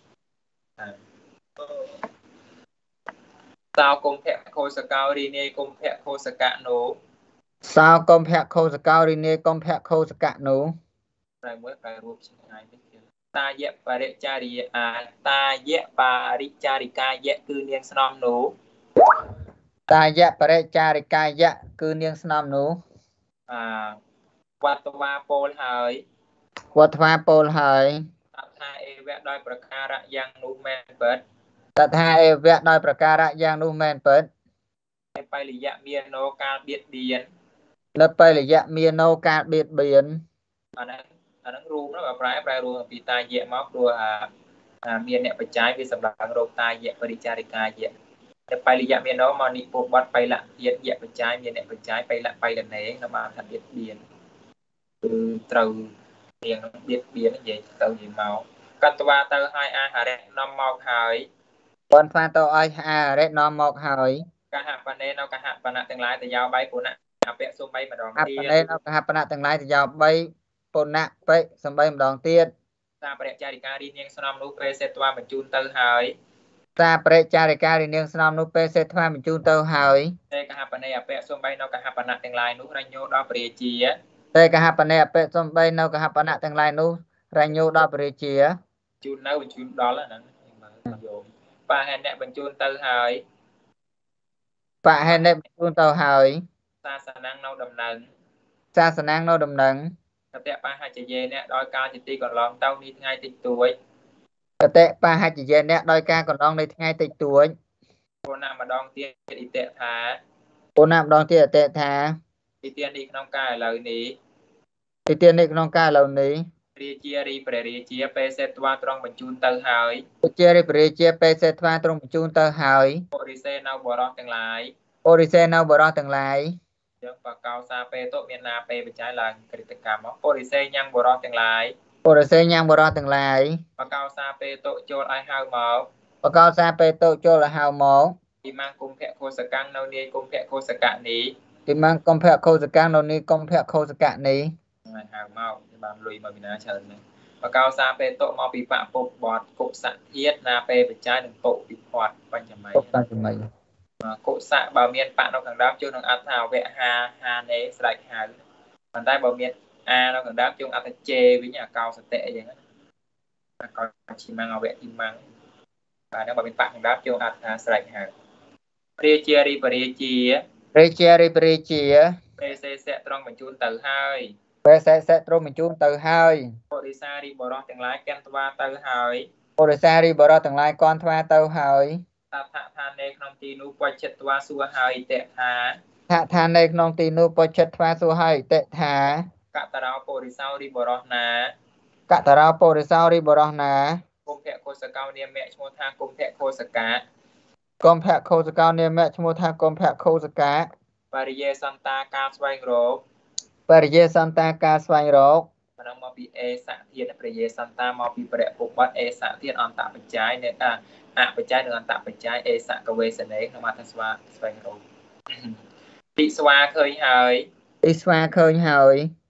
តោគុំភៈខោសកោរីនេគុំភៈខោសកៈនោសោកុម្ភៈខោសកោរីនេកុម្ភៈខោសកៈនោះតែមួយប្រែរូបឆ្ងាយនេះតាយៈបរិចារីតាយៈបរិចារិកាយៈគឺនាងស្នំនោះតាយៈបរិចារិកាយៈគឺនាងស្នំនោះវត្តវាពលហើយវត្តវាពលហើយតថាអេវៈដោយប្រការៈយ៉ាងនោះមែនពិតតថាអេវៈដោយប្រការៈយ៉ាងនោះមែនពិតតែបរិយៈមានណោកាលបៀតបៀននៅពេលរយៈមាននៅការបៀតបៀនអាហ្នឹងរូបនោះប្រែរូបពីតាយៈមកព្រោះមានអ្នកបច្ច័យវាសម្រាប់រោគតាយៈបរិចារិកាយៈតែបរិយៈមានណោមកនិពុបត្តិបៃលៈទៀតយៈបច្ច័យមានអ្នកបច្ច័យបៃលៈបៃលនេនៅបានថាបៀតបៀនគឺត្រូវរៀងបៀតបៀននិយាយទៅនិយាយមកកតវាទៅឲ្យអាហារៈនាំមកហើយប៉ុន្តែទៅឲ្យអារៈនាំមកហើយកហបនេនៅកហបណៈទាំងឡាយទៅយោបីពុណៈអពៈសុបីម្ដងអបទៀតនេនៅកហបណៈទាំងឡាយទៅយក3ពុណៈបិសំបីម្ដងទៀតតាបរិយារិការីនាងស្នំនោះពេលសេតវ៉ាបញ្ជូនទៅហើយតាបរិចារិការីនាងស្នំនោះពេលសេដ្ឋាបញ្ជូនទៅហើយតែកហបនេអពៈសុបីនៅកហបណៈទាំងឡាយនោះរញោដល់ព្រះរាជាតែកហបនេអបិសំបីនៅកហបណៈទាំងឡាយនោះរញ្ញូដល់ព្រះរាជាជូននៅបញ្ជូនដល់ហ្នឹងយកបាហេអ្នកបញ្ជូនទៅហើយបហេនេបញ្ជូនទៅហើយសាសនានៅដំណឹងសាសនានៅដំណឹងកតៈបហច្ចយេអ្នកដោយការជាទីកន្លងទៅនេះថ្ងៃតិចតួចកតេបហច្ចយេអ្នកដោយការកន្លងនៃថ្ងៃតិចតួចពុណៈម្ដងទៀតអ៊ីតៈថាពុនណាម្ដងទៀតអតិថាទីទាននេះក្នុងការឥឡូវនេះទីទាននេះក្នុងការឥឡូវនេះរាជារីព្រះរាជាពេលសេតវ៉ាត្រង់បញ្ជូនទៅហើយព្រះជារិព្រះរាជាពេលសេដ្ឋាទ្រង់បញ្ជូនទៅហើយពុរិសេនៅបរោះទាំងឡាយបរិសេនៅបរោះទាំងឡាយយើងបកោសាពេតុមានណាពេបច្ច័យឡើងក្រិតកម្មមកពុរិសេញ៉ាំងបរោះទាំងឡាយបរិសេញ៉ាំងបរោះទាំងឡាយបកោសាពេតុចូលឲ្យហៅមកបកោសាពេលតូចូលឲ្យហៅមកពីម៉ាំងគុំភៈខោសកាំងនៅនាយគុំភៈខោសកៈនេះទីម៉ាំងកុម្ភៈខោសកាំងនៅនេះកុម្ភៈខោសកៈនេះឲ្យហៅមកបានលុយមកពីណាច្រើននេះបកោសាពេតុមកពីបពុបបតកុសៈធាតណាពេបច្ច័យនឹងពុពិផាត់បញ្ញម័យពុបបញ្ញម័យកុសៈបើមានបនៅខាងដើមជួននឹងអត្ថវៈហានេស្រេចហៅប៉ុន្តែបើមានអានៅខាងដើមជួនអត្ថជេវិញអាកោសតិអីចឹងណាអាកោជីម៉ាំងអវៈទីម៉ាំងបាទហ្នឹងបើមានបខាងដើមជួនអត្ថស្រេចហៅព្រះជារីបរាជាព្រះជារិព្រះរាជាពេលសេសៈត្រង់បញ្ជូនទៅហើយពេលសេសទ្រង់បញ្ជូនទៅហើយបរិសារីបរោះទាំងឡាយកាន់ត្វាទៅហើយបរិសារីបរោះទាំងឡាយគាន់ថ្វាទៅហើយតថាថានេក្នុងទីនោះបច្ចិតត្វាសួរហើយតេថាថាឋាននៅក្នុងទីនោះបច្ចិតថ្វាសួរហើយតិថាកតរោបរិសោរីបរោះណាកតរោបរិសោរីបរោះណាគុំភៈកុសកោនាមៈឈ្មោះថាគុំភៈខោសកៈកុម្ភៈខោសកោនាមៈឈ្មោះថាកុម្ភៈខោសកៈបរិយេសន្តាការស្វែងរកបរិយាសន្តាការស្វែងរកប៉ុណ្ណឹងមកពីអេសៈធាតុព្រះយេសន្តាមកពីព្រះពុបត្តិអេសៈធាតុអន្តបច្ច័យនៅអបច្ច័យនិងអន្តបច្ច័យអេសៈកវេសនេក្នុងអត្ថស្វាស្វែងរកទីស្វាឃើញហើយទីស្វាឃើញហើយតាំងគុំភ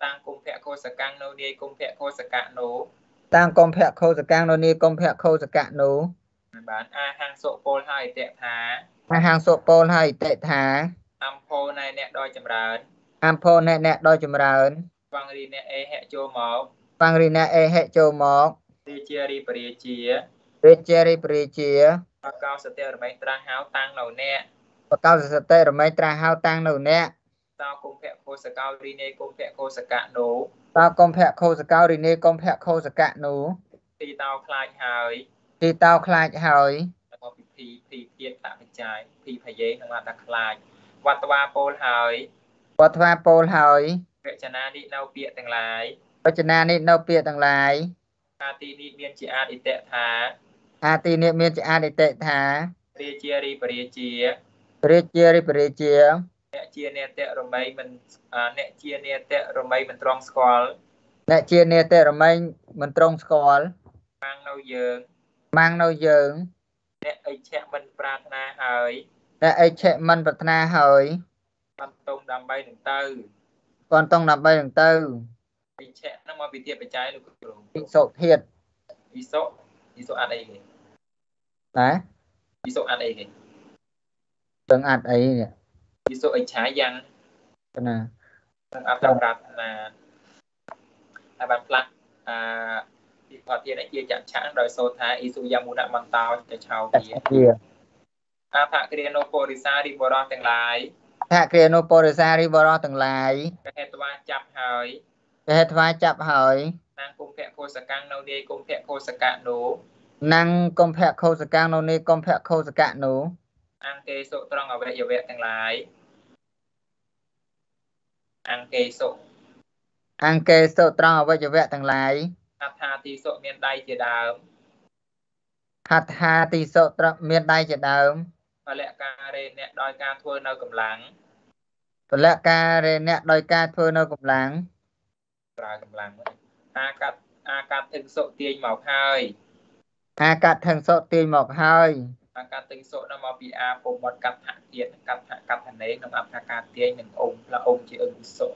ភៈខោសកាំងនៅនាយកុំភៈខោសកៈនោះតាំងកុំភៈខោសកាំងនៅនាយកុំភៈខោសកៈនោះបានអាហាងសុពលហើយតេថាអាហាងសុពលហើយតិថាអំភោណែអ្នកដោយចម្រើនអំភោអ្នកដោយចម្រើនវងរីអ្នកអេហៈចូលមកបាំងរីណាអេហេចូលមករាជារីបរាជារាជារិបរាជាបកោសតិរមែងត្រាស់ហៅតាំងនៅអ្នកបកោសសតិរមែងត្រាស់ហៅតាំងនៅអ្នកតោគុំភៈខោសកោរីនេគុំភៈខោសកៈនោះតើកុំភៈខោសកោរីនេកុំភៈខោសកៈនោះទីតោខ្លាចហើយទីតោខ្លាចហើយแล้วก็พีเพียรตะปัจจัยพีพเยนมาตะคลายวัตวาโปลหายវត្តវាពោលហើយเรจนานิនៅពាក្យទាំងឡាយវចនានេះនៅពាក្យទាំងឡាយអាទីនេះមានជាអាចឥតៈថាអាទីនេះមានជាអនិតិថារាជារីបរាជារាជារិបរាជាអ្នកជានេតៈរមីមិនអ្នកជានេតៈរមីមិនត្រង់ស្គាល់អ្នកជានេតិរមែងមិនត្រង់ស្គាល់បាំងនៅយើងម៉ាំងនៅយើងអ្នកអិច្ឆៈមិនប្រាថ្នាហើយអ្នកអិច្ឆិមិនប្រាថ្នាហើយបានតុងដើម្បីនឹងទៅគាត់ต้องដើម្បីនឹងទៅអិច្ឆៈនឹងមកវិទ្យាបច្ច័យលោកគ្រូភិក្សុធាតវិសុអត់អីគេណាវិសុអត់អីគេទាំងអត់អីនេះវិសុអិច្ឆាយ៉ាងណានឹងអត់ប្រាថ្នាហើយបានផ្លាស់ពីផតទៀតជាចាក់ឆាំងដោយសូថាអ៊ីសុយ៉ាមុណមន្តោទៅឆៅវាវាអាថគ្រានោពរិសារីបរោះទាំងឡាយថាគ្រានុបរិសារីបរោះទាំងឡាយកហេតវាចាប់ហើយគេហេតុថ្វាចាប់ហើយនាងគុំភៈខោសកាំងនៅនាយគុំភៈខោសកៈនោះណាំងកុំភៈខោសកាំងនៅនេះកុំភៈខោសកៈនោះអង្គេសុត្រង់អវយវៈទាំងឡាយអង្គេសុអង្គេសុត្រង់អវយវៈទាំងឡាយអថាទីសុមានដៃជាដើមហត្ថាទីសុត្រង់មានដៃជាដើមពលៈការេអ្នកដោយការធ្វើនៅកម្លាំងពលការេអ្នកដោយការធ្វើនៅកម្លាំងប្រើកម្លាំងអាកាត់ទឹងសុទាញមកហើយអាកាត់ថឹងសុទាញមកហើយអាកាត់ទឹងសុនោះមកពីអាពុំបត់កាត់ថទៀតកាត់ថកាត់ថនេក្នុងអត្ថការទាញនឹងអ៊ំផ្លាអ៊ំជាអ៊ំសុ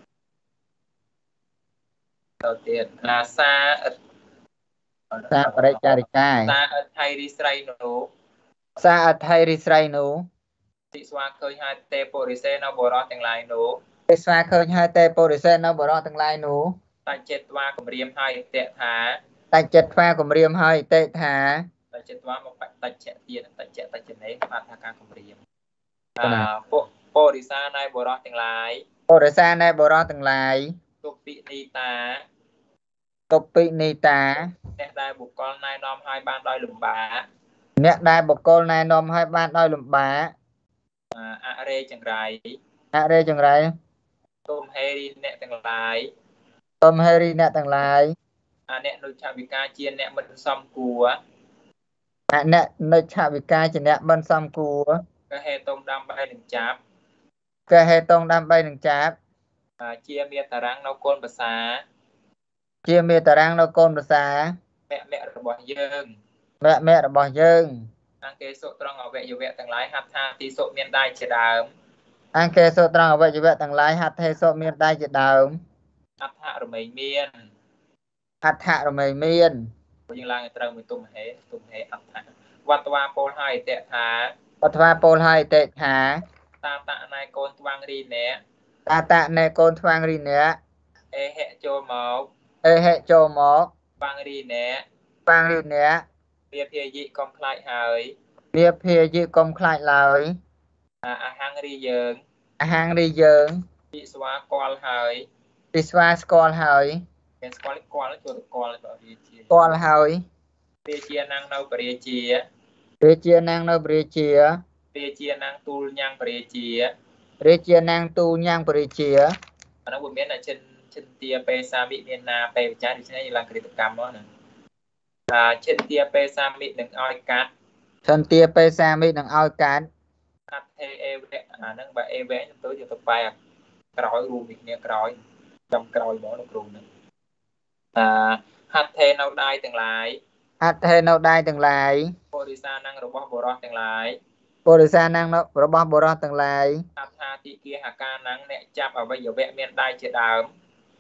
ទៅទៀតអាសាអិតសាបរិចារិកាយសាអិតថៃរីស្រីនោះសាអថៃរិស្រីនោះទីស្វាឃើញហើយទេពរិសេនៅបរោះទាំងឡាយនោះគេស្វាឃើញហើយតែពុរិសេនៅបរោះទាំងឡាយនោះតែចិត្តវាគម្រាមហើយតេថាតែចិត្តថ្វាគម្រាមហើយតិថាតែចិត្តវាមកបច្ចៈទៀតបច្ចៈតច្នេអត្ថការគម្រាមប៉ុណ្ណាពួកបរិសានៅបរោះទាំងឡាយពុរិសានៅបរោះទាំងឡាយទុពិនីតាតុពិនីតាអ្នកដែលបុគ្គលណែនាំឲ្យបានដោយលំបាកអ្នកដែលបុគ្គលណែនាំឲ្យបានដោយលំបាកអរេចង្រៃអរិយចង្រៃទុំហេរីអ្នកទាំងឡាយទំហេរីអ្នកទាំងឡាយអ្នកនុឆវិកាជាអ្នកមិនសមគួរអ្នកនៅឆវិកាជាអ្នកមិនសមគួរក៏ហេតុដើម្បីនឹងចាប់គេហេតុដើម្បីនឹងចាប់ជាមានតារាងនៅកូនភាសាជាមេតារាងនៅកូនប្រសាមគ្គរបស់យើងមគ្គរបស់យើងអង្គេសុត្រង់អវយវៈទាំងឡាយហត្ថាទីសុមានដៃជាដើមអង្គេសុត្រង់អវយវៈទាំងឡាយហត្ថេសុមានដៃជាដើមអដ្ឋរមែងមានអដ្ឋរមេមានយើងឡើងឲ្យត្រូវមួយទុំហេអដ្ឋវត្តវាពលហើយតេថាបថ្វាពោលហើយតិថាតាតណៃកូនថ្វាំងរីអ្នកតាតនៃកូនថ្វាងរីអ្នកអេហៈចូលមកអេហេចូលមកថ្វាំងរីអ្នកថ្វាងរីអ្នកវាភាយិកុំខ្លាចហើយវាភាយិកុំខ្លាចឡើយអាហាងរីយើងអាហាងរីយើងពីស្វាគាល់ហើយពីស្វាស្គាល់ហើយមានស្គាល់គាល់ចូលទៅគាល់បើវាជាស្គាល់ហើយវាជានាងនៅបរិជារាជានាងនៅព្រះរាជាវាជានាងទូលញ៉ាំងបរិជារាជានាងទូញ៉ាំងព្រះរាជាអានោះវាមានតែចិនទាបេសាមិមានណាបេវិចារដូច្នេះយើងឡើងក្រិតកម្មមកណាចិនទាបេសាមិនឹងឲ្យកាត់សន្ទាបេសាមិនឹងឲ្យកាត់កាត់ទេអេវៈអាហ្នឹងបើអេវៈទៅយកទៅបែកក្រោយរួមពីគ្នាក្រោយចំក្រោយមកលោកគ្រូហ្នឹងហត្ថេនៅដៃទាំងឡាយហត្ថេនៅដៃទាំងឡាយបរិសានឹងរបស់បរោះទាំងឡាយបរិសានាងរបស់បរោះទាំងឡាយអត្ថាទីគាហកានឹងអ្នកចាប់អវយវៈមានដៃជាដើមហ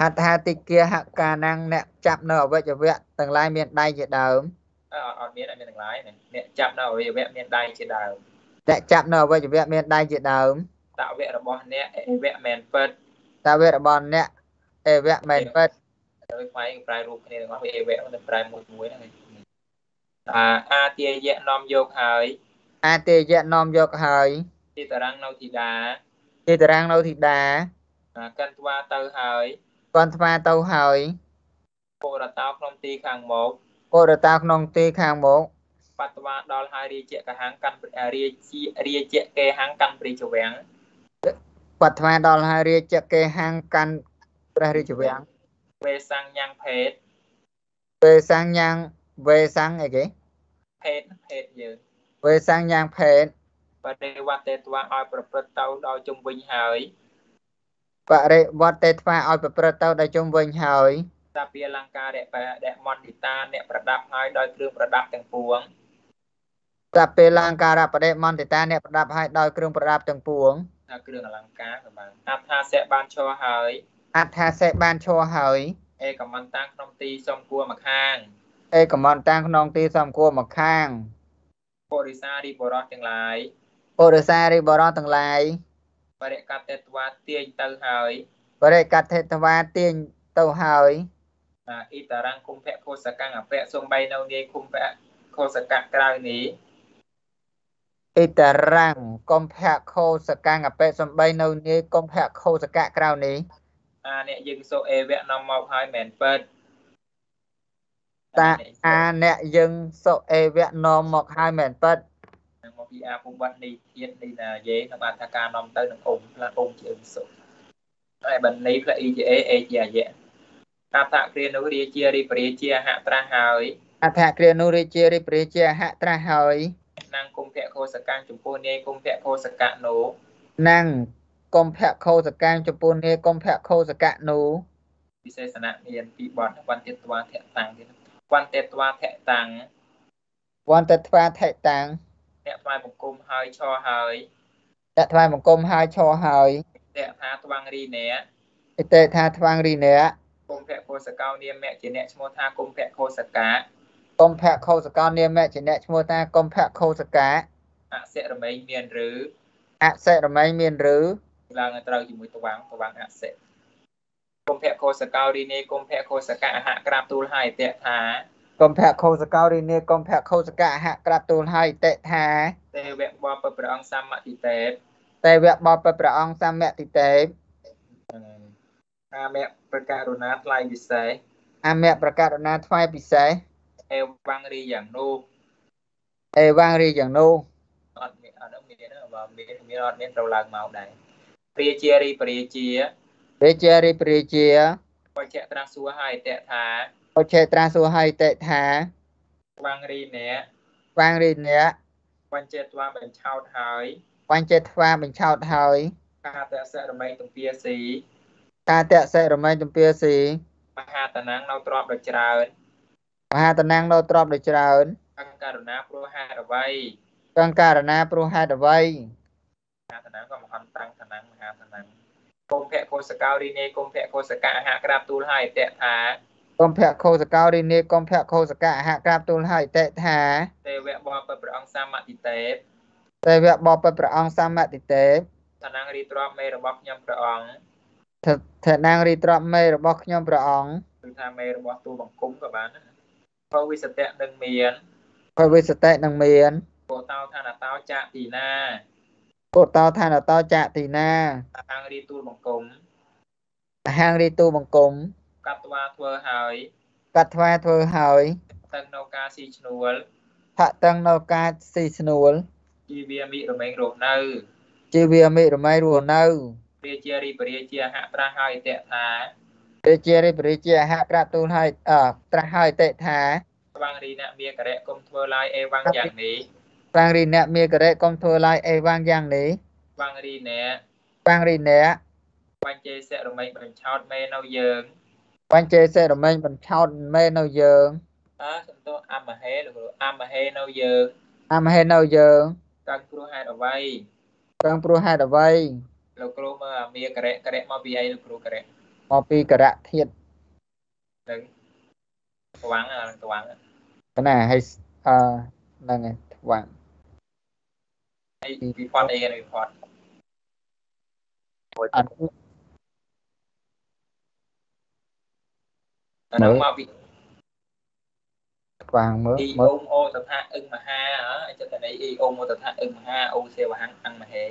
ហត្ថាតិគាហកាnăngអ្នកចាប់នៅអវយវៈទាំងឡាយមានដៃជាដើមអត់មានទាំងឡាយអ្នកចាប់នៅអវយវៈមានដៃជាដើមអ្នកចាប់នៅអវយវៈមានដៃជាដើមតវៈរបស់អ្នកអវៈមែនពិតតវៈរបស់អ្នកអវៈមែនពិតដោយផ្នែកប្រែរូបគ្នាទាំងអស់វាអវៈនឹងប្រែមួយហ្នឹងអាទាយៈនាំយកហើយអាទេយៈនាំយកហើយទីតារាងនៅធីតាទីតារាងនៅធីតាកិនថ្វាទៅហើយគាត់ថ្វាទៅហើយពរតោក្នុងទីខាងមកពរតាក្នុងទីខាងមកបតវ៉ាដល់ហើយរាជកហាងកាន់រាជកេហាងកាន់ព្រីជវាំងគាត់ថ្វាដល់ហើយរាជកេហាងកាន់ព្រះរាជវាំងវេសាំងញ៉ាំងភេទវេសាំងញ៉ាំងវេសាំងអីគេភេទយើងវេសាំងញ៉ាំងភេទបដិវត្តេត្វាឲ្យប្រព្រឹត្តទៅដល់ជុំវិញហើយបរិវត្តេថ្វាឲ្យប្រព្រឹត្តទៅដល់ជុំវិញហើយតាពីអលង្ការៈមន្តិតាអ្នកប្រដាប់ហើយដោយគ្រឿងប្រដាប់ទាំងពួងតពេលលង្ការៈបដិមន្តិតាអ្នកប្រដាប់ឲ្យដោយគ្រឿងប្រដាប់ទាំងពួងថាគ្រឿងអលង្ការក៏បានអត្ថាសៈបានឈរហើយអត្ថាសេបានឈរហើយឯកមន្តាក្នុងទីសំគួរមកខាងឯកមន្តាក្នុងទីសំគួរមកខាងពុរិសារីបរោះទាំងឡាយពុរិសារីបរោះទាំងឡាយបរិកតេត្វាទាញទៅហើយបរិកថេតវាទាញទៅហើយអ៊ីតារាំងគុំភៈខោសកាំងអពៈសំបីនៅនាយគុំភៈខោសកៈក្រៅនេះអ៊ីតារាំងកុំភៈខោសកាំងអបិសំបីនៅនាយកុំភៈខោសកៈក្រៅនេះអ្នកយើងសូអេវៈនាំមកហើយមែនពិតតាអ្នកយើងសុអេវៈនាំមកហើយមែនពិតមកពីអាពុបត្តិនេះទៀតនេះណាយេក្នុងអត្ថការនាំទៅនឹងអ៊ំផ្លាស់អ៊ំជាអ៊ំសុហើយបណ្ឌនេះផ្លាអ៊ីជាអេជាអាយៈអត្ថគ្រានោះរាជារីបរាជាហត្រាស់ហើយអដ្ឋគ្រានុរាជារិបរាជាហត្រាស់ហើយនាងគុំភៈខោសកាំងចំពោះនាយគុំភៈខោសកៈនោះណាំងកុំភៈខោសកាំងចំពោះនាយកុំភៈខោសកៈនោះពិសេសនៈមានពីបទវន្តេត្វាធៈតាំងទៀតវន្តេត្វាធៈតាំងវន្តថ្វាថេតាំងអ្នកថ្វាយបង្គំហើយឈរហើយតថ្វាយបង្គំហើយឈរហើយតេថាថ្វាងរីអ្នកឥតេថាថ្វាងរីអ្នកគុំភៈខោសកោនាមៈជាអ្នកឈ្មោះថាគុំភៈខោសកៈកុំភៈខោសកោនាមៈជាអ្នកឈ្មោះថាកុំភៈខោសកៈអសិរមេញមានឬអសិរមេញមានឬឡើងត្រូវជាមួយថ្វាងអសិគុំភៈខោសកោរីនេគុំភៈខោសកៈអហក្រាបទូលហើយតេថាកុំភៈខោសកោរីនាយកុំភៈខោសកៈអហក្រាបទូលហើយតេថាទេវៈបបព្រះអង្គសម្មតិតេបទេវៈបបព្រះអង្គសម្មតិទេពអាមៈប្រកាសរុណាថ្លៃពិសេសអមៈប្រកាសណាថ្វាយពិសេសអេវងរីយ៉ាងនោះអេវ៉ាងរីយ៉ាងនោះអត់មានបើមានអត់មានត្រូវឡើងមកដែរព្រាជារីព្រាជារាជារិបរាជាបច្ចៈត្រាស់សួរហើយតេថាអុឆេត្រាសួរហើយតេថាវងរីអ្នកវ៉ាងរីអ្នកបញ្ចេត្វាបញ្ឆោតហើយបញ្ចេថ្វាបញ្ឆោតហើយកាតសរមេទំពាស៊ីការតសិរមែងទំពាស៊ីមហាតនាងនៅទ្របដ៏ច្រើនមហាតនាងនៅទ្របដូចច្រើនអង្ការណាព្រោះហេតុអ្វីកង្ការណាព្រោះហេតុអ្វីមហាតនាងក៏មហន្តតាំងតនាងមហាតនាងគុំភៈខោសកោរីនេគុំភៈខោសកៈអហក្រាបទូលហើយតេថាកុំភៈខោសកោរីនាយកុំភៈខោសកៈអហក្រាបទូលហើយតេថាទេវៈបបព្រះអង្គសម្មតិតេបទេវៈបបព្រះអង្គសម្មតិទេពតនាងរីទ្របមេរបស់ខ្ញុំព្រះអង្គថនាងរីទ្របមេរបស់ខ្ញុំព្រះអង្គគឺថាមេរបស់ទូបង្គំក៏បានដែរភវិសតៈនឹងមានភវិសតិនឹងមានកោតោឋានតោចាទីណាកោតោឋានតោចទីណាតាំងរីទូលបង្គំអហាងរីទូបង្គំកាត់ត្វាធ្វើហើយកាត់ថ្វាធ្វើហើយទាំងនៅការស៊ីឈ្នួលថាក់តឹងនៅការស៊ីស្នួលជីវាមិរមែងរស់នៅជីវាមិរមីរស់នៅរាជារីបរាជាហត្រាស់ហើយតេថារាជារិបរាជាអហក្រាបទូលហើយត្រាស់ហើយតេថាស្វាងរីអ្នកមាករៈគុំធ្វើឡាយអេវ៉ាំងយ៉ាងនេះបាងរីអ្នកមាករៈកុំធ្វើឡើយអេវ៉ាងយ៉ាងនេះស្វាងរីអ្នកបាងរីអ្នកបញ្ចេសរមែងបញ្ឆោតមេនៅយើងបញ្ចេសេរមែងបញ្ឆោតមេនៅយើងសំទោអមហេលោកគ្រូអមហេនៅយើងអមហេនៅយើងកាត់ព្រោះហេតុអ្វីព្រឹងព្រោះហេតុអ្វីលោកគ្រូមើលមាករៈមកពីអីលោកគ្រូករៈកមកពីករៈធាតុនឹងស្វាំងស្វាំងណាហើយហ្នឹងហើយស្វាំងហើយវិផតអីវិផតអត់អានោះមកពីស្វាំងមើលអ៊ីអ៊ុំអូតថាអឹងមហាអចិត្តន័យអ៊ីអ៊ុំអូតថាអឹងមហាអូសេវហង្គអង្គមហេ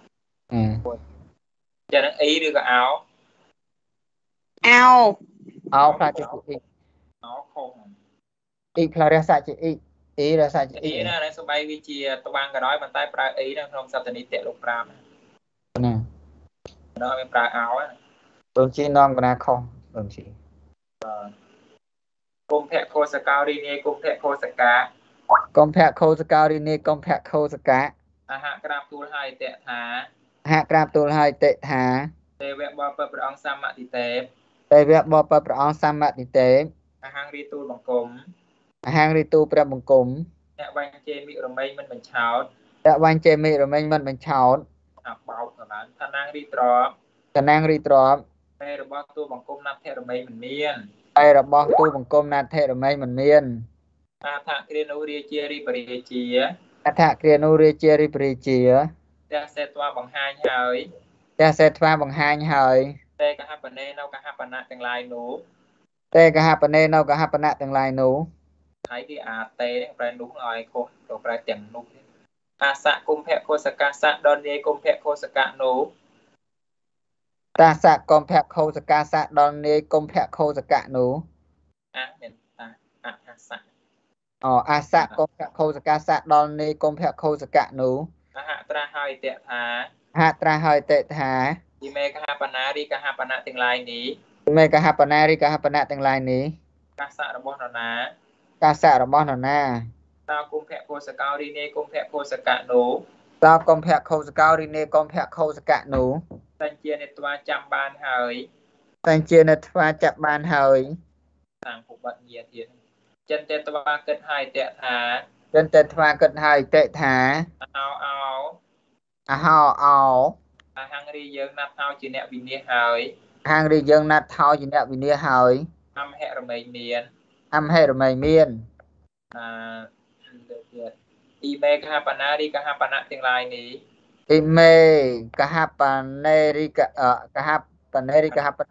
ចានឹងអ៊ីឬក៏អោ ao អោផ្លាជាអ៊ីអោខុសអ៊ីផ្លារសជាអ៊ីអ៊ីរសជាអ៊ីអ៊ីណាដែលសបាយវាជាត្បាំងក៏ដោយប៉ុន្តែប្រើអ៊ីនៅក្នុងសព្ទនីតិលោក5 ណាដល់វាប្រើអោដូចជានាំកណាខុសដូចជាគុំភៈខោសកោរីនីគុំភៈខោសកាកុម្ភៈខោសកោរីនីកុម្ភៈខោសកៈអហក្រាបទូលហើយតេថាហក្រាបទូលហើយតិថាទេវៈបបព្រះអង្គសម្មតិទេពទេវៈបបព្រះអង្គសម្មតិទេពអហង្រីទូលបង្គំអហង្រីទូព្រះបង្គំអ្នកបាញ់ជេមិរមែងមិនបញ្ឆោតតវាញ់ចេមិរមែងមិនបញ្ឆោតអាបោកក៏បានឋានាងរីត្រប់តណាងរីទ្របតែរបស់ទូលបង្គំណាត់ធរមែងមិនមានតែរបស់ទូបង្គំណាថេរមែងមិនមានអាថាគ្រានុរាជារីបរាជាអដ្ឋគ្រានុរាជារិបរិជាតែសេតវបង្ហាញហើយតែសេថ្វាបង្ហាញហើយតែកហបនេនៅកហបណៈទាំងឡាយនោះតែកហបនេនៅកហបណៈទាំងឡាយនោះហើយគេអាតេប្រែនោះឲ្យខុសទៅប្រែទាំងនោះអាសៈគុំភៈខោសកាសៈដល់នាយគុំភៈខោសកៈនោះតាសៈកុម្ភៈខោសកាសៈដល់នាយកុម្ភៈខោសកៈនោះអាមានតាអថាសៈអាសៈកុម្ភៈខោសកាសៈដល់នាយកុម្ភៈខោសកៈនោះអហត្រាហើយតេថាហត្រាហើយតិថាទីមេកហបណារីកហបណៈទាំងឡាយនេះមេកហបណារិកហបណៈទាំងឡាយនេះកាសៈរបស់នរណាកាសៈរបស់នរណាតើគុំភៈខោសកោរីនេគុំភៈខោសកៈនោះតើកុម្ភៈខោសកោរីនាយកុម្ភៈខោសកៈនោះតែជានេត្វាចាំបានហើយតែជានៅថ្វាចាប់បានហើយតាំងពុបត្តិញាទៀតចិនទេត្វាគិតហើយតេថាចិនតែថ្វាគិតហើយតិថាអោអោអហោអោអហង្រីយើងណាត់ហៅជាអ្នកវិនិច្ឆ័យហើយហាងរីយើងណាត់ថោជាអ្នកវិនិច្ឆ័យហើយអំហិរមែងមានអំហេរមែងមានទៅទៀតអ៊ីមេកហបណារីកហបណៈទាំងឡាយនេះអ៊ីមេកហបនេរិកកហបនេរិកហបហបណា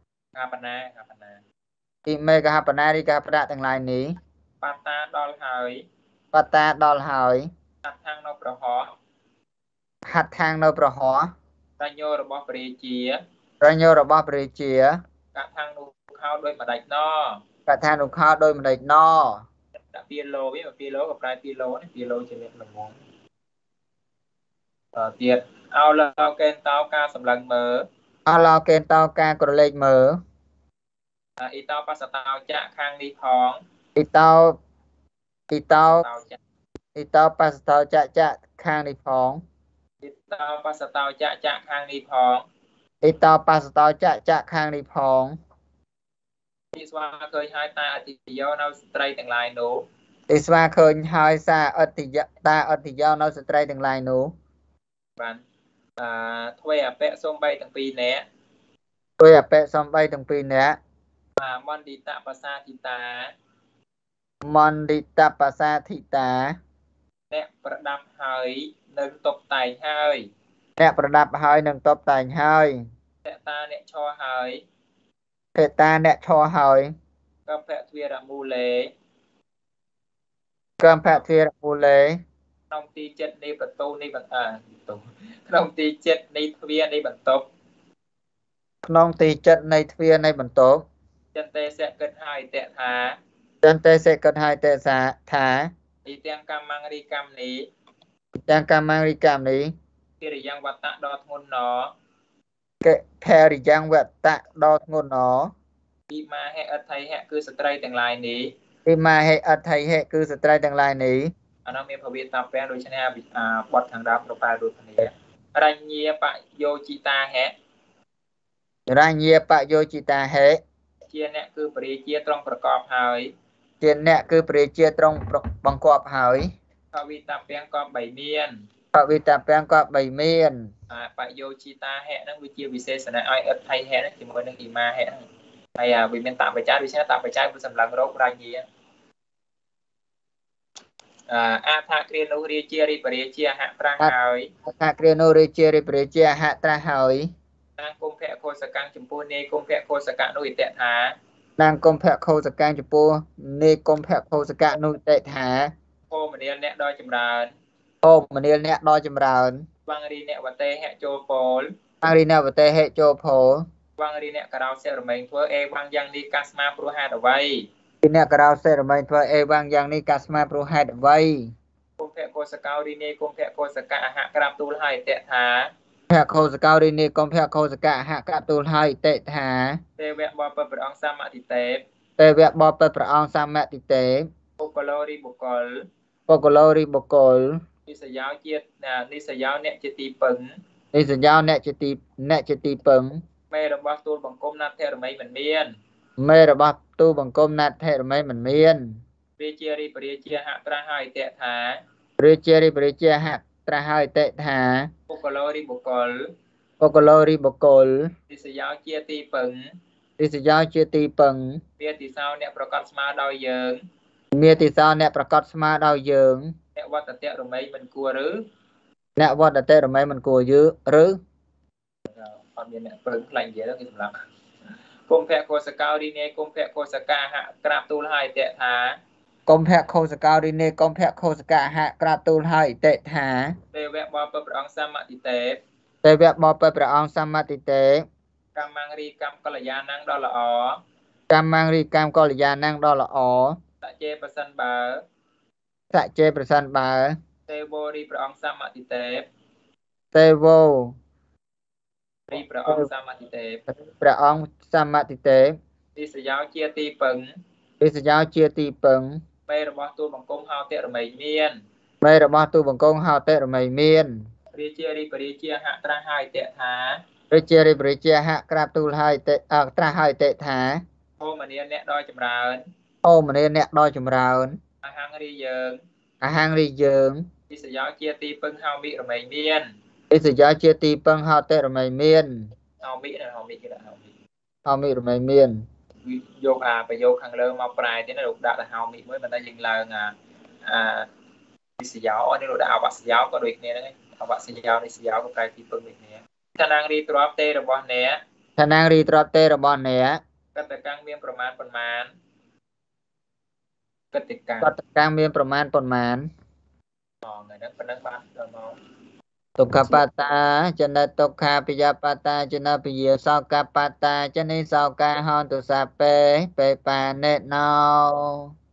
អ៊ីមេកហបនារិកហបណៈទាំងឡាយនេះបាតាដល់ហើយបតាដល់ហើយតាត់ខាងនៅប្រហោះហាត់ខាងនៅប្រហោះតញ្ញោរបស់ព្រះរាជារញ្ញោរបស់ព្រះរាជាកាត់ខាងនោះខោដោយម្ដេចណកថានុខោដោយម្ដេចណដាក់ពីឡូវិញពីឡូក៏ប្រែពីឡូនេះពីឡូជាអ្នកល្ងងទៀតអោឡោកេនតោការសម្លឹងមើលអឡោកេនតោការក្រឡេកមើលអ៊ីតោបសតោចៈខាងនេះផងអ៊ីតោអ៊ីតោតោចៈអ៊ីតោបសតោចៈខាងនេះផងអ៊ីតោបសតោចៈខាងនេះផងអ៊ីតោបសតោចៈខាងនេះផងទីស្វាឃើញហើយតាអតិយោនៅស្ត្រីទាំងឡាយនោះទីស្វាឃើញហើយសាអតិយតាអតិយោនៅស្ត្រីទាំងឡាយនោះបានទ្វេអពៈសូមបីទាំងពីរនាក់ដោយអបិសំបីទាំងពីរនាក់មណ្ឌិតបសាទិតាមណ្ឌិតបសាធិតាអ្នកប្រដាប់ហើយនៅតុបតែងហើយអ្នកប្រដាប់ហើយនឹងតបតែងហើយតតាអ្នកឈរហើយភេតាអ្នកឈរហើយកំភៈទ្វារមូលេកំភៈធារមូលេក្នុងទីចិត្តនៃបន្ទូនៃបន្ក្នុងទីចិត្តនៃទ្វារនៃបន្ទប់ក្នុងទីចិត្តនៃទ្វារនៃបន្ទប់ចិនទេសៈគិតហើយតេថាចន្ទេសេកតហើយទេសាថាទីទាំងកម្មងរីកម្មនេះទាំងកម្មរិកម្មនេះកិរិយ៉ាងវត្តៈដ៏ធ្ងន់ណកេភរិយ៉ាងវតៈដល់ធ្ងន់ណពីមាហេអថៃហៈគឺស្ត្រីទាំងឡាយនេះពីមាហេអថៃហេគឺស្ត្រីទាំងឡាយនេះអានោះមានភវិតាពាំងដូចនេះបត់ខាងដើមប្របែដូចគ្នារញ្ញាបយោជីតាហេរញ្ញាបយោជីតាហេជាអ្នកគឺពរាជាត្រង់ប្រកបហើយជាអ្នកគឺព្រះជាត្រង់បង្គាប់ហើយភវិតាពាំងក៏បីមានភ Pak Vita Pang có 3 miền បយោជីតាហៈហ្នឹងវាជាវិសេសណៈឲ្យឥតថៃហៈហ្នឹងជាមួយនឹងអ៊ីម៉ាហៈហ្នឹងហើយវាមានតបច្ច័យដូច្នេះតបច្ច័យវាសម្លឹងរោគរាញាអថាគ្រានោះរាជារិបរាជាហៈត្រាស់ហើយថាគ្រានោះរាជារិបរាជាហៈត្រាស់ហើយនាងគុម្ភៈខោសកាំងចំពោះនេគុម្ភៈខោសកៈនោះឥតថានាងគុម្ភៈខោសកាំងចំពោះនេគុម្ភៈខោសកៈនោះឥតថាអូមនាលអ្នកដ៏ចម្រើនអូមនាលអ្នកដ៏ចម្រើនវង្រីអ្នកវតេហៈចូលពលវង្រីអ្នកវតេហៈចូលពលវង្រីអ្នកករោសិរមែងធ្វើអេវង្យ៉ាងនេះកាស្មាព្រោះហេតុអ្វីអ្នកករោសិរមែងធ្វើអេវង្យ៉ាងនេះកាស្មាព្រោះហេតុអ្វីគុម្ភៈខោសកោរីនេគុម្ភៈខោសកៈអហៈក្រាបទូលហើយឥតថាភៈខោសកោរីនេគុម្ភៈខោសកៈអហៈក្រាបទូលហើយឥតថាទេវៈបបព្រះអង្គសមតិតេទេវៈបបព្រះអង្គសមតិតេបុគ្គលរីបុគ្គលបុគ្គលរីបុគ្គលនិសយោជាតិនិសយោអ្នកជាទីពឹងនិសយោអ្នកជាទីពឹងមេរបស់ទូលបង្គំណាត់ធរមីមិនមានមេរបស់ទូលបង្គំណាត់ធរមីមិនមានរាជារិបរាជាហៈត្រាស់ហើយឥតថារាជារិបរាជាហៈត្រាស់ហើយឥតថាបុគ្គលរីបុគ្គលបុគ្គលរីបុគ្គលនិសយោជាទីពឹងនិសយោជាទីពឹងមេតិសោអ្នកប្រកាសស្មើដោយយើងមេតិសោអ្នកប្រកាសស្មើដោយយើងអ្នកវត្តតរមីមិនគួរឬអ្នកវត្តតរមីមិនគួរយើឬអត់មានអ្នកពឹងខ្លាញ់និយាយទៅគេសម្លាប់គុម្ភៈខោសកោរីនេគុម្ភៈខោសកៈហៈក្រាបទូលហើយឥតថាគុម្ភៈខោសកោរីនេគុម្ភៈខោសកៈហៈក្រាបទូលហើយឥតថាទេវៈបបព្រះអង្គសមតិតេទេវៈបបព្រះអង្គសមតិតេកម្មងរីកម្មកល្យាណੰដ៏ល្អកម្មងរីកម្មកល្យាណੰដ៏ល្អសច្ចេប្រសិនបើសច្ចេប្រសិនបើទេវរីព្រះអង្គសមតិតេទេវរីព្រះអង្គសមតិតេព្រះអង្គសមតិតេនិសយោជាទីពឹងនិសយោជាទីពឹងមេរបស់ទូលបង្គំហោតិរមីមានមេរបស់ទូលបង្គំហោតិរមីមានរាជារិបរាជាហៈត្រាស់ហើយឥតថារាជារិបរាជាហៈក្រាបទូលហើយឥតត្រាស់ហើយឥតថាអូមនាលអ្នកដ៏ចម្រើនអូមនាលអ្នកដ៏ចម្រើនអហង្រីយើងអហង្រីយើងនិសយោជាទីពឹងហោមិរមីមាននិសយោជាទីពឹងហោតិរមីមានហោមិគឺហោមិហោមិរមីមានយកប្រយោគខាងលើមកប្រែទៀតណាលោកដាក់ទៅហោមិមួយមិនតែយើងឡើងនិសយោនេះលោកដាក់អវសយោក៏ដូចគ្នាហ្នឹងអវសយោនិសយោក៏ប្រែទីពឹងដូចគ្នាឋានាងរីទ្របទេរបស់អ្នកឋានាងរីទ្របទេរបស់អ្នកកតកាំងមានប្រមាណប៉ុន្មានកតកាំងមានប្រមាណប៉ុន្មានថ្ងៃហ្នឹងប៉ុណ្ណឹងបានដល់មកទុក្ខបតាចនិទុក្ខាពិយបតាចនិពិយាសោកបតាចនិសោកាហន្តុសាពេបានេណោ